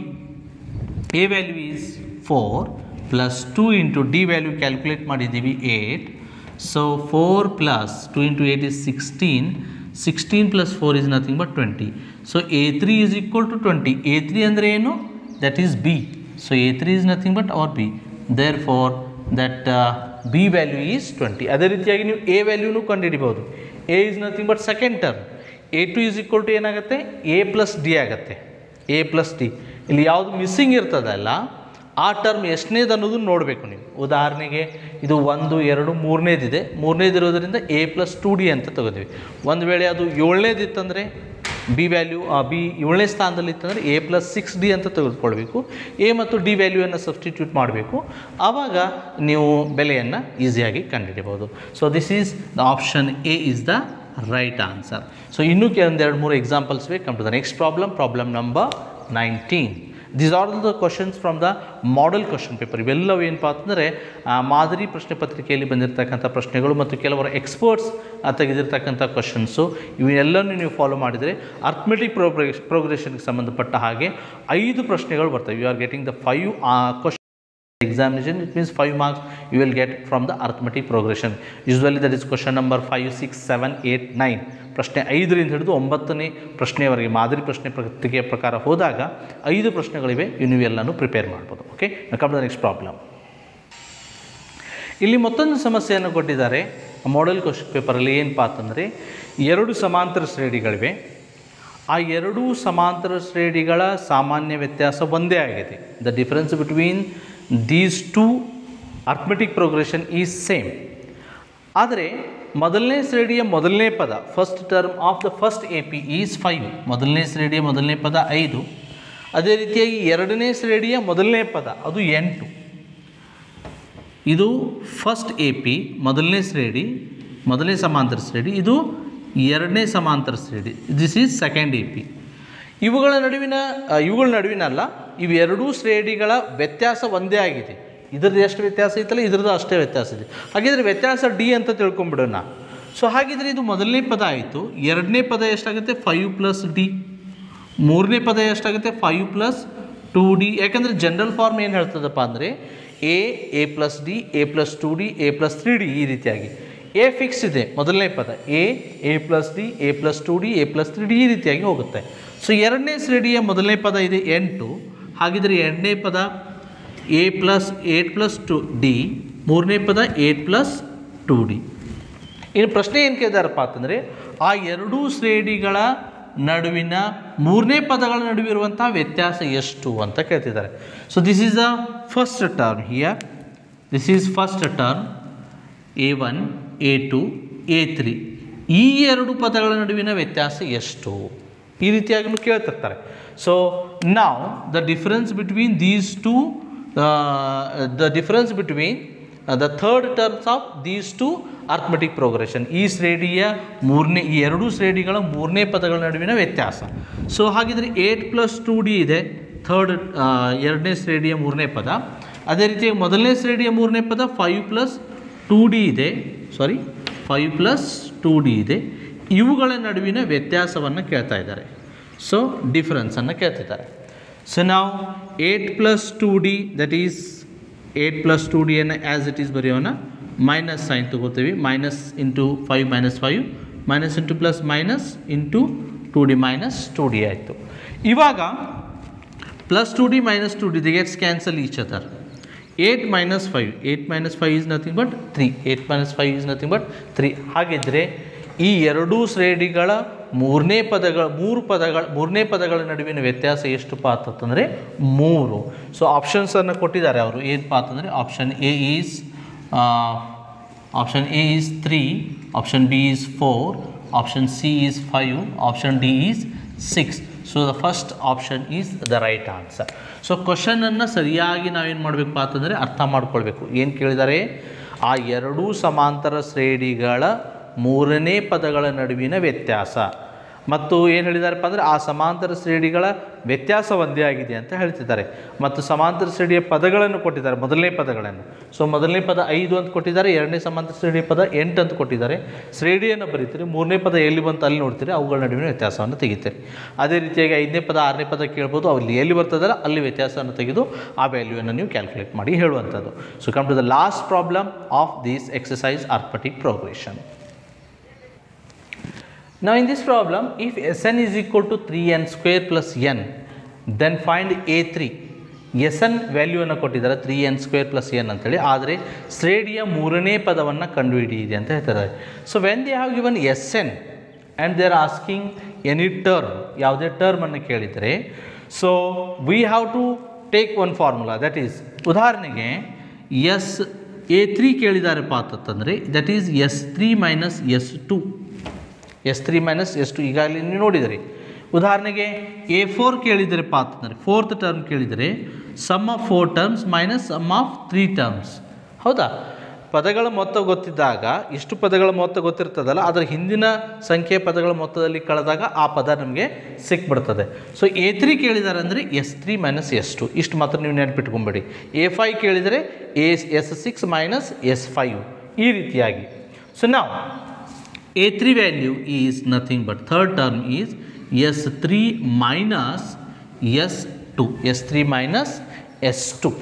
A value is four plus two into D value calculate ಮಾಡಿದ್ದೀವಿ eight. So four plus two into eight is sixteen. sixteen plus four is nothing but twenty. So A three is equal to twenty. A three ಅಂದರೆ ಏನು? That is B. So A three is nothing but our B. Therefore that uh, B value is twenty. ಅದೇ ರೀತಿಯಾಗಿ ನೀವು A ವ್ಯಾಲ್ಯೂನು ಕಂಡುಹಿಡಿಬಹುದು. A is nothing but second term. A two is equal to ಏನಾಗುತ್ತೆ? A plus D ಆಗುತ್ತೆ. A plus D. ಇಲ್ಲಿ ಯಾವುದು missing ಇರ್ತದಲ್ಲ ಆ term ಎಷ್ಟನೇದು ಅನ್ನೋದನ್ನು ನೋಡಬೇಕು ನೀವು. ಉದಾಹರಣೆಗೆ ಇದು ಒಂದು ಎರಡು ಮೂರನೇದಿದೆ, ಮೂರನೇದಿರೋದ್ರಿಂದ ಎ ಪ್ಲಸ್ ಟು ಡಿ ಅಂತ ತಗೋತೀವಿ. ಒಂದು ವೇಳೆ ಅದು ಏಳನೇದಿತ್ತಂದರೆ ಬಿ ವ್ಯಾಲ್ಯೂ ಆ ಬಿ ಏಳನೇ ಸ್ಥಾನದಲ್ಲಿ ಇತ್ತಂದರೆ ಎ ಪ್ಲಸ್ ಸಿಕ್ಸ್ ಡಿ ಅಂತ ತೆಗೆದುಕೊಳ್ಬೇಕು. ಎ ಮತ್ತು ಡಿ ವ್ಯಾಲ್ಯೂವನ್ನು ಸಬ್ಸ್ಟಿಟ್ಯೂಟ್ ಮಾಡಬೇಕು, ಆವಾಗ ನೀವು ಬೆಲೆಯನ್ನು ಈಸಿಯಾಗಿ ಕಂಡುಹಿಡಿಬೋದು. So this is the option A is the right answer. So ಇನ್ನೂ ಕೆಲವೊಂದೆರಡು ಮೂರು ಎಕ್ಸಾಂಪಲ್ಸ್ ಬೇಕು. Come to the next problem, problem number nineteen. These are the questions from the model question paper. ಇವೆಲ್ಲವೂ ಏನಪ್ಪ ಅಂತಂದರೆ ಮಾದರಿ ಪ್ರಶ್ನೆ ಪತ್ರಿಕೆಯಲ್ಲಿ ಬಂದಿರತಕ್ಕಂಥ ಪ್ರಶ್ನೆಗಳು ಮತ್ತು ಕೆಲವರು ಎಕ್ಸ್ಪರ್ಟ್ಸ್ ತೆಗೆದಿರ್ತಕ್ಕಂಥ ಕ್ವಶನ್ಸು. ಇವೆಲ್ಲನೂ ನೀವು ಫಾಲೋ ಮಾಡಿದರೆ ಅರ್ಥಮೆಟಿಕ್ ಪ್ರೋಗ್ರೆಸ್ ಪ್ರೋಗ್ರೆಷನ್ಗೆ ಸಂಬಂಧಪಟ್ಟ ಹಾಗೆ ಐದು ಪ್ರಶ್ನೆಗಳು ಬರ್ತವೆ. You are getting the five question examination. It means five marks you will get from the arithmetic progression. Usually that is question number five, six, seven, eight, nine. ಪ್ರಶ್ನೆ ಐದರಿಂದ ಹಿಡಿದು ಒಂಬತ್ತನೇ ಪ್ರಶ್ನೆಯವರೆಗೆ ಮಾದರಿ ಪ್ರಶ್ನೆ ಪತ್ರಿಕೆಯ ಪ್ರಕಾರ ಹೋದಾಗ ಐದು ಪ್ರಶ್ನೆಗಳಿವೆ. ನೀವು ಎಲ್ಲನೂ ಪ್ರಿಪೇರ್ ಮಾಡ್ಬೋದು. Okay, come the next problem. ಇಲ್ಲಿ ಮತ್ತೊಂದು ಸಮಸ್ಯೆಯನ್ನು ಕೊಟ್ಟಿದ್ದಾರೆ ಮಾಡೆಲ್ ಕ್ವಶನ್ ಪೇಪರಲ್ಲಿ. ಏನಪ್ಪ ಅಂತಂದರೆ ಎರಡು ಸಮಾಂತರ ಶ್ರೇಣಿಗಳಿವೆ. ಆ ಎರಡೂ ಸಮಾಂತರ ಶ್ರೇಣಿಗಳ ಸಾಮಾನ್ಯ ವ್ಯತ್ಯಾಸ ಒಂದೇ ಆಗಿದೆ. The difference between these two arithmetic progression is same. ಆದರೆ ಮೊದಲನೇ ಶ್ರೇಣಿಯ ಮೊದಲನೇ ಪದ, first term of the first A P is five. ಮೊದಲನೇ ಶ್ರೇಣಿಯ ಮೊದಲನೇ ಪದ ಐದು. ಅದೇ ರೀತಿಯಾಗಿ ಎರಡನೇ ಶ್ರೇಣಿಯ ಮೊದಲನೇ ಪದ ಅದು ಎಂಟು. ಇದು ಫಸ್ಟ್ ಎ ಪಿ ಮೊದಲನೇ ಶ್ರೇಣಿ, ಮೊದಲನೇ ಸಮಾಂತರ ಶ್ರೇಣಿ. ಇದು ಎರಡನೇ ಸಮಾಂತರ ಶ್ರೇಣಿ, this is second A P. ಇವುಗಳ ನಡುವಿನ ಇವುಗಳ ನಡುವಿನಲ್ಲ ಇವೆರಡೂ ಶ್ರೇಣಿಗಳ ವ್ಯತ್ಯಾಸ ಒಂದೇ ಆಗಿದೆ. ಇದ್ರದ್ದು ಎಷ್ಟು ವ್ಯತ್ಯಾಸ ಐತಲ್ಲ ಇದ್ರದ್ದು ಅಷ್ಟೇ ವ್ಯತ್ಯಾಸ ಇದೆ. ಹಾಗಿದ್ರೆ ವ್ಯತ್ಯಾಸ ಡಿ ಅಂತ ತಿಳ್ಕೊಂಬಿಡೋಣ. ಸೊ ಹಾಗಿದ್ರೆ ಇದು ಮೊದಲನೇ ಪದ ಆಯಿತು. ಎರಡನೇ ಪದ ಎಷ್ಟಾಗುತ್ತೆ? Five plus d. ಮೂರನೇ ಪದ ಎಷ್ಟಾಗುತ್ತೆ? Five plus two d. ಯಾಕಂದರೆ ಜನರಲ್ ಫಾರ್ಮ್ ಏನು ಹೇಳ್ತದಪ್ಪ ಅಂದರೆ a a plus d, a plus two d, a plus three d. ಈ ರೀತಿಯಾಗಿ ಎ ಫಿಕ್ಸ್ ಇದೆ ಮೊದಲನೇ ಪದ, a a plus d, a plus two d, a plus three d ಈ ರೀತಿಯಾಗಿ ಹೋಗುತ್ತೆ. ಸೊ ಎರಡನೇ ಶ್ರೇಣಿಯ ಮೊದಲನೇ ಪದ ಇದೆ ಎಂಟು. ಹಾಗಿದ್ರೆ ಎರಡನೇ ಪದ a plus eight plus two d, ಮೂರನೇ ಪದ ಏಟ್ ಪ್ಲಸ್ ಟು ಡಿ. ಇನ್ನು ಪ್ರಶ್ನೆ ಏನು ಕೇಳಿದಾರಪ್ಪ ಅಂತಂದರೆ ಆ ಎರಡೂ ಶ್ರೇಣಿಗಳ ನಡುವಿನ ಮೂರನೇ ಪದಗಳ ನಡುವಿರುವಂಥ ವ್ಯತ್ಯಾಸ ಎಷ್ಟು ಅಂತ ಕೇಳ್ತಿದ್ದಾರೆ. So this is the first term here, this is first term a one, a two, a three. ಈ ಎರಡು ಪದಗಳ ನಡುವಿನ ವ್ಯತ್ಯಾಸ ಎಷ್ಟು ಈ ರೀತಿಯಾಗಲೂ ಕೇಳ್ತಿರ್ತಾರೆ. ಸೊ ನಾವು the difference between these two the difference between the third terms of these two arithmetic progression. ಈ ಶ್ರೇಣಿಯ ಮೂರನೇ ಈ ಎರಡೂ ಶ್ರೇಣಿಗಳ ಮೂರನೇ ಪದಗಳ ನಡುವಿನ ವ್ಯತ್ಯಾಸ. ಸೊ ಹಾಗಿದ್ರೆ ಏಟ್ ಪ್ಲಸ್ ಟು ಡಿ ಇದೆ ಥರ್ಡ್ ಎರಡನೇ ಶ್ರೇಣಿಯ ಮೂರನೇ ಪದ. ಅದೇ ರೀತಿಯಾಗಿ ಮೊದಲನೇ ಶ್ರೇಣಿಯ ಮೂರನೇ ಪದ ಫೈವ್ ಪ್ಲಸ್ ಟು ಡಿ ಇದೆ, sorry five plus two d ಇದೆ. ಇವುಗಳ ನಡುವಿನ ವ್ಯತ್ಯಾಸವನ್ನು ಕೇಳ್ತಾ ಇದ್ದಾರೆ. ಸೊ ಡಿಫರೆನ್ಸನ್ನು ಕೇಳ್ತಿದ್ದಾರೆ. ಸೊ ನಾವು eight plus two d that is eight plus two ಡಿಯನ್ನು ಆ್ಯಸ್ ಇಟ್ ಈಸ್ ಬರೆಯೋಣ. ಮೈನಸ್ ಸೈನ್ ತಗೋತೀವಿ. Minus into five minus five, minus into plus minus into two d minus two d ಆಯಿತು. ಇವಾಗ plus two d minus two d the gets cancel each other. Eight minus five, eight minus five is nothing but three, eight minus five is nothing but three. ಹಾಗಿದ್ದರೆ ಈ ಎರಡೂ ಶ್ರೇಣಿಗಳ ಮೂರನೇ ಪದಗಳ ಮೂರು ಪದಗಳ ಮೂರನೇ ಪದಗಳ ನಡುವಿನ ವ್ಯತ್ಯಾಸ ಎಷ್ಟುಪ್ಪ ಅಂತಂದರೆ ಮೂರು. ಸೊ ಆಪ್ಷನ್ಸನ್ನು ಕೊಟ್ಟಿದ್ದಾರೆ ಅವರು, ಏನಪ್ಪ ಅಂತಂದರೆ option A is option A is three, option B is four, option C is five, option D is six. So the first option is the right answer. So ಕ್ವಶನನ್ನು ಸರಿಯಾಗಿ ನಾವೇನು ಮಾಡಬೇಕಪ್ಪ ಅಂತಂದರೆ ಅರ್ಥ ಮಾಡ್ಕೊಳ್ಬೇಕು. ಏನು ಕೇಳಿದ್ದಾರೆ, ಆ ಎರಡೂ ಸಮಾಂತರ ಶ್ರೇಣಿಗಳ ಮೂರನೇ ಪದಗಳ ನಡುವಿನ ವ್ಯತ್ಯಾಸ ಮತ್ತು ಏನು ಹೇಳಿದಾರಪ್ಪ ಅಂದರೆ ಆ ಸಮಾಂತರ ಶ್ರೇಣಿಗಳ ವ್ಯತ್ಯಾಸ ಒಂದೇ ಆಗಿದೆ ಅಂತ ಹೇಳ್ತಿದ್ದಾರೆ. ಮತ್ತು ಸಮಾಂತರ ಶ್ರೇಣಿಯ ಪದಗಳನ್ನು ಕೊಟ್ಟಿದ್ದಾರೆ, ಮೊದಲನೇ ಪದಗಳನ್ನು. ಸೊ ಮೊದಲನೇ ಪದ ಐದು ಅಂತ ಕೊಟ್ಟಿದ್ದಾರೆ, ಎರಡನೇ ಸಮಾಂತರ ಶ್ರೇಣಿಯ ಪದ ಎಂಟು ಅಂತ ಕೊಟ್ಟಿದ್ದಾರೆ. ಶ್ರೇಣಿಯನ್ನು ಬರೀತೀರಿ, ಮೂರನೇ ಪದ ಎಲ್ಲಿ ಬಂತು ಅಲ್ಲಿ ನೋಡ್ತೀರಿ, ಅವುಗಳ ನಡುವಿನ ವ್ಯತ್ಯಾಸವನ್ನು ತೆಗಿತೀರಿ. ಅದೇ ರೀತಿಯಾಗಿ ಐದನೇ ಪದ ಆರನೇ ಪದ ಕೇಳ್ಬೋದು, ಅಲ್ಲಿ ಎಲ್ಲಿ ಬರ್ತದಲ್ಲ ಅಲ್ಲಿ ವ್ಯತ್ಯಾಸವನ್ನು ತೆಗೆದು ಆ ವ್ಯಾಲ್ಯೂವನ್ನು ನೀವು ಕ್ಯಾಲ್ಕುಲೇಟ್ ಮಾಡಿ ಹೇಳುವಂಥದ್ದು. So come to the last problem of this exercise arithmetic progression. Now in this problem, if Sn is equal to three n square plus n, then find a three. Sn ವ್ಯಾಲ್ಯೂವನ್ನು ಕೊಟ್ಟಿದ್ದಾರೆ three n square plus n ಅಂತೇಳಿ, ಆದರೆ ಶ್ರೇಣಿಯ ಮೂರನೇ ಪದವನ್ನು ಕಂಡುಹಿಡಿಯಿದೆ ಅಂತ ಹೇಳ್ತಾರೆ. So when they have given S n and they are asking any term, ಯಾವುದೇ ಟರ್ಮನ್ನು ಕೇಳಿದರೆ, so we have to take one formula, that is, ಉದಾಹರಣೆಗೆ ಎಸ್ ಎ ತ್ರೀ ಕೇಳಿದಾರಪ್ಪ ಅಂತಂದರೆ that is S three minus S two, S three minus S two ಈಗಾಗಲೇ ನೀವು ನೋಡಿದರೆ. ಉದಾಹರಣೆಗೆ ಎ ಫೋರ್ ಕೇಳಿದರೆಪ್ಪ ಅಂತಂದರೆ, ಫೋರ್ತ್ ಟರ್ಮ್ ಕೇಳಿದರೆ sum of four terms minus sum of three terms. ಹೌದಾ, ಪದಗಳ ಮೊತ್ತ ಗೊತ್ತಿದ್ದಾಗ, ಇಷ್ಟು ಪದಗಳ ಮೊತ್ತ ಗೊತ್ತಿರ್ತದಲ್ಲ, ಅದರ ಹಿಂದಿನ ಸಂಖ್ಯೆ ಪದಗಳ ಮೊತ್ತದಲ್ಲಿ ಕಳೆದಾಗ ಆ ಪದ ನಮಗೆ ಸಿಕ್ಬಿಡ್ತದೆ. ಸೊ ಎ ತ್ರೀ ಕೇಳಿದ್ದಾರೆ ಅಂದರೆ S three minus S two, ಇಷ್ಟು ಮಾತ್ರ ನೀವು ನೆನಪಿಟ್ಕೊಂಬೇಡಿ. ಎ ಫೈವ್ ಕೇಳಿದರೆ a S six minus S five, ಈ ರೀತಿಯಾಗಿ. ಸೊ ನಾವು A three value is nothing but third term is S three minus S two, S three minus S two.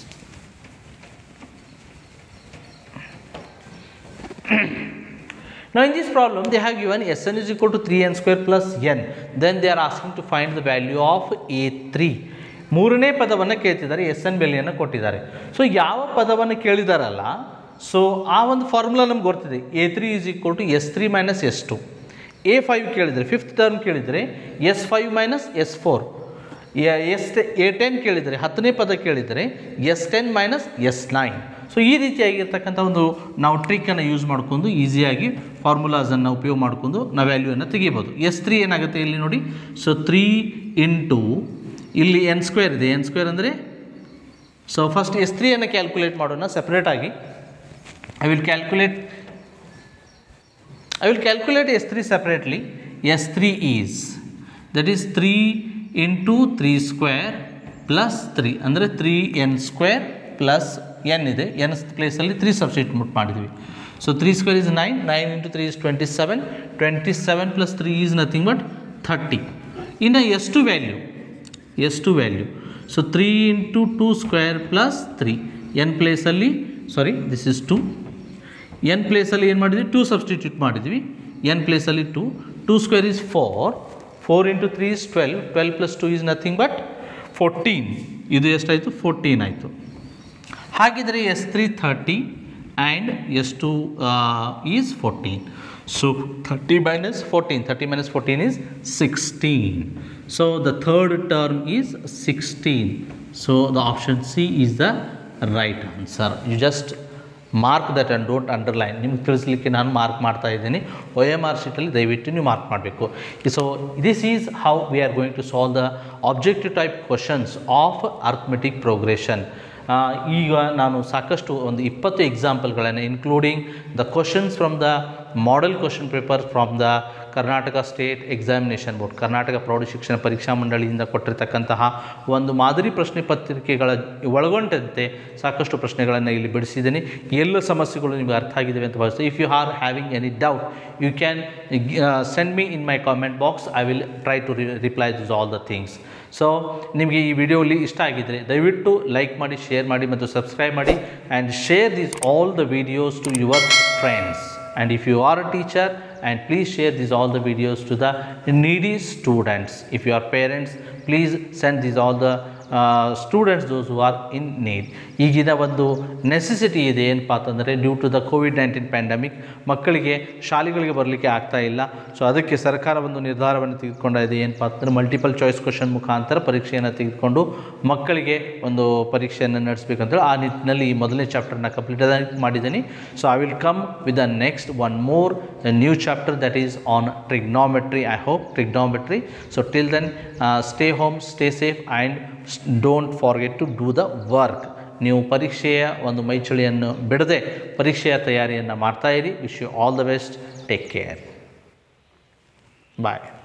Now in this problem they have given Sn is equal to three n square plus n, then they are asking to find the value of A three. ಮೂರನೇ ಪದವನ್ನು ಕೇಳ್ತಿದ್ದಾರೆ, S N ಬೆಲೆಯನ್ನು ಕೊಟ್ಟಿದ್ದಾರೆ. So ಯಾವ ಪದವನ್ನು ಕೇಳಿದಾರಲ್ಲ, so ಆ ಒಂದು formula ನಮ್ಗೆ ಗೊತ್ತಿದೆ, a three is equal to S three minus S two. A five ಕೇಳಿದರೆ, ಫಿಫ್ತ್ ಟರ್ಮ್ ಕೇಳಿದರೆ S five minus S four. S a ten ಕೇಳಿದರೆ, ಹತ್ತನೇ ಪದ ಕೇಳಿದರೆ S ten minus S nine. So ಈ ರೀತಿಯಾಗಿರ್ತಕ್ಕಂಥ ಒಂದು ನಾವು ಟ್ರಿಕ್ಕನ್ನು ಯೂಸ್ ಮಾಡ್ಕೊಂಡು ಈಸಿಯಾಗಿ ಫಾರ್ಮುಲಾಸನ್ನು ಉಪಯೋಗ ಮಾಡಿಕೊಂಡು ನಾವು ವ್ಯಾಲ್ಯೂವನ್ನು ತೆಗಿಬೋದು. ಎಸ್ ತ್ರೀ ಏನಾಗುತ್ತೆ ಇಲ್ಲಿ ನೋಡಿ, ಸೊ ತ್ರೀ ಇಂಟು ಇಲ್ಲಿ ಎನ್ ಸ್ಕ್ವೇರ್ ಇದೆ, ಎನ್ ಸ್ಕ್ವೇರ್ ಅಂದರೆ, ಸೊ ಫಸ್ಟ್ ಎಸ್ ತ್ರೀಯನ್ನು ಕ್ಯಾಲ್ಕುಲೇಟ್ ಮಾಡೋಣ ಸೆಪ್ರೇಟಾಗಿ. I will calculate I will calculate S three separately. S three is, that is three into three square plus three, ಅಂದರೆ three n square plus n ಇದೆ, n ಪ್ಲೇಸಲ್ಲಿ three substitute ಮಾಡಿದ್ವಿ. So three square is nine, nine into three is twenty seven, twenty seven plus three is nothing but thirty. ಇನ್ನು S two value, S two value, so three into two square plus three, n ಪ್ಲೇಸಲ್ಲಿ, sorry this is two, n ಪ್ಲೇಸಲ್ಲಿ ಏನು ಮಾಡಿದ್ವಿ, two substitute ಮಾಡಿದ್ವಿ, n ಪ್ಲೇಸಲ್ಲಿ two, two square is four, four into three is twelve, twelve plus two is nothing but fourteen. ಇದು ಎಷ್ಟಾಯಿತು, fourteen ಆಯಿತು. ಹಾಗಿದ್ರೆ S three thirty and S two is fourteen. So thirty minus fourteen, thirty minus fourteen is sixteen. So the third term is sixteen. So the option C is the right answer. You just mark that and don't underline. ನಿಮ್ಗೆ ತಿಳಿಸ್ಲಿಕ್ಕೆ ನಾನು mark ಮಾಡ್ತಾ ಇದ್ದೀನಿ. ಒ M R ಶೀಟಲ್ಲಿ ದಯವಿಟ್ಟು ನೀವು mark ಮಾಡಬೇಕು. So this is how we are going to solve the objective type questions of arithmetic progression. ಈಗ ನಾನು ಸಾಕಷ್ಟು ಒಂದು ಇಪ್ಪತ್ತು ಎಕ್ಸಾಂಪಲ್ಗಳನ್ನು, including the questions from the model question paper from the Karnataka state examination board, Karnataka ಪ್ರೌಢಶಿಕ್ಷಣ ಪರೀಕ್ಷಾ ಮಂಡಳಿಯಿಂದ ಕೊಟ್ಟಿರ್ತಕ್ಕಂತಹ ಒಂದು ಮಾದರಿ ಪ್ರಶ್ನೆ ಪತ್ರಿಕೆಗಳ ಒಳಗೊಂಡಂತೆ ಸಾಕಷ್ಟು ಪ್ರಶ್ನೆಗಳನ್ನು ಇಲ್ಲಿ ಬಿಡಿಸಿದ್ದೀನಿ. ಎಲ್ಲ ಸಮಸ್ಯೆಗಳು ನಿಮಗೆ ಅರ್ಥ ಆಗಿವೆ ಅಂತ ಭಾವಿಸ್ತೀನಿ. If you are having any doubt you can send me in my comment box. I will try to reply this all the things. So ನಿಮಗೆ ಈ ವಿಡಿಯೋಲಿ ಇಷ್ಟ ಆಗಿದ್ದರೆ ದಯವಿಟ್ಟು ಲೈಕ್ ಮಾಡಿ, ಶೇರ್ ಮಾಡಿ ಮತ್ತು ಸಬ್ಸ್ಕ್ರೈಬ್ ಮಾಡಿ, and share these all the videos to your friends. And if you are a teacher, and please share these all the videos to the needy students. If you are parents, please send these all the students those who are in need. ಈಗಿನ ಒಂದು necessity ಇದೆ ಏನಪ್ಪ ಅಂತಂದರೆ due to the COVID nineteen pandemic ಮಕ್ಕಳಿಗೆ ಶಾಲೆಗಳಿಗೆ ಬರಲಿಕ್ಕೆ ಆಗ್ತಾ ಇಲ್ಲ. ಸೊ ಅದಕ್ಕೆ ಸರ್ಕಾರ ಒಂದು ನಿರ್ಧಾರವನ್ನು ತೆಗೆದುಕೊಂಡಿದೆ ಏನಪ್ಪ ಅಂತಂದರೆ ಮಲ್ಟಿಪಲ್ ಚಾಯ್ಸ್ ಕ್ವಶನ್ ಮುಖಾಂತರ ಪರೀಕ್ಷೆಯನ್ನು ತೆಗೆದುಕೊಂಡು ಮಕ್ಕಳಿಗೆ ಒಂದು ಪರೀಕ್ಷೆಯನ್ನು ನಡೆಸಬೇಕಂತೇಳಿ ಆ ನಿಟ್ಟಿನಲ್ಲಿ ಈ ಮೊದಲನೇ ಚಾಪ್ಟರ್ನ ಕಂಪ್ಲೀಟ್ ಮಾಡಿದ್ದೀನಿ. So I will come with the next one more new chapter that is on trigonometry. I hope trigonometry. So till then stay home, stay safe and don't forget to do the work. ನೀವು ಪರೀಕ್ಷೆಯ ಒಂದು ಮೈಚಳಿಯನ್ನು ಬಿಡದೆ ಪರೀಕ್ಷೆಯ ತಯಾರಿಯನ್ನು ಮಾಡ್ತಾಯಿರಿ. Wish you all the best. Take care. Bye.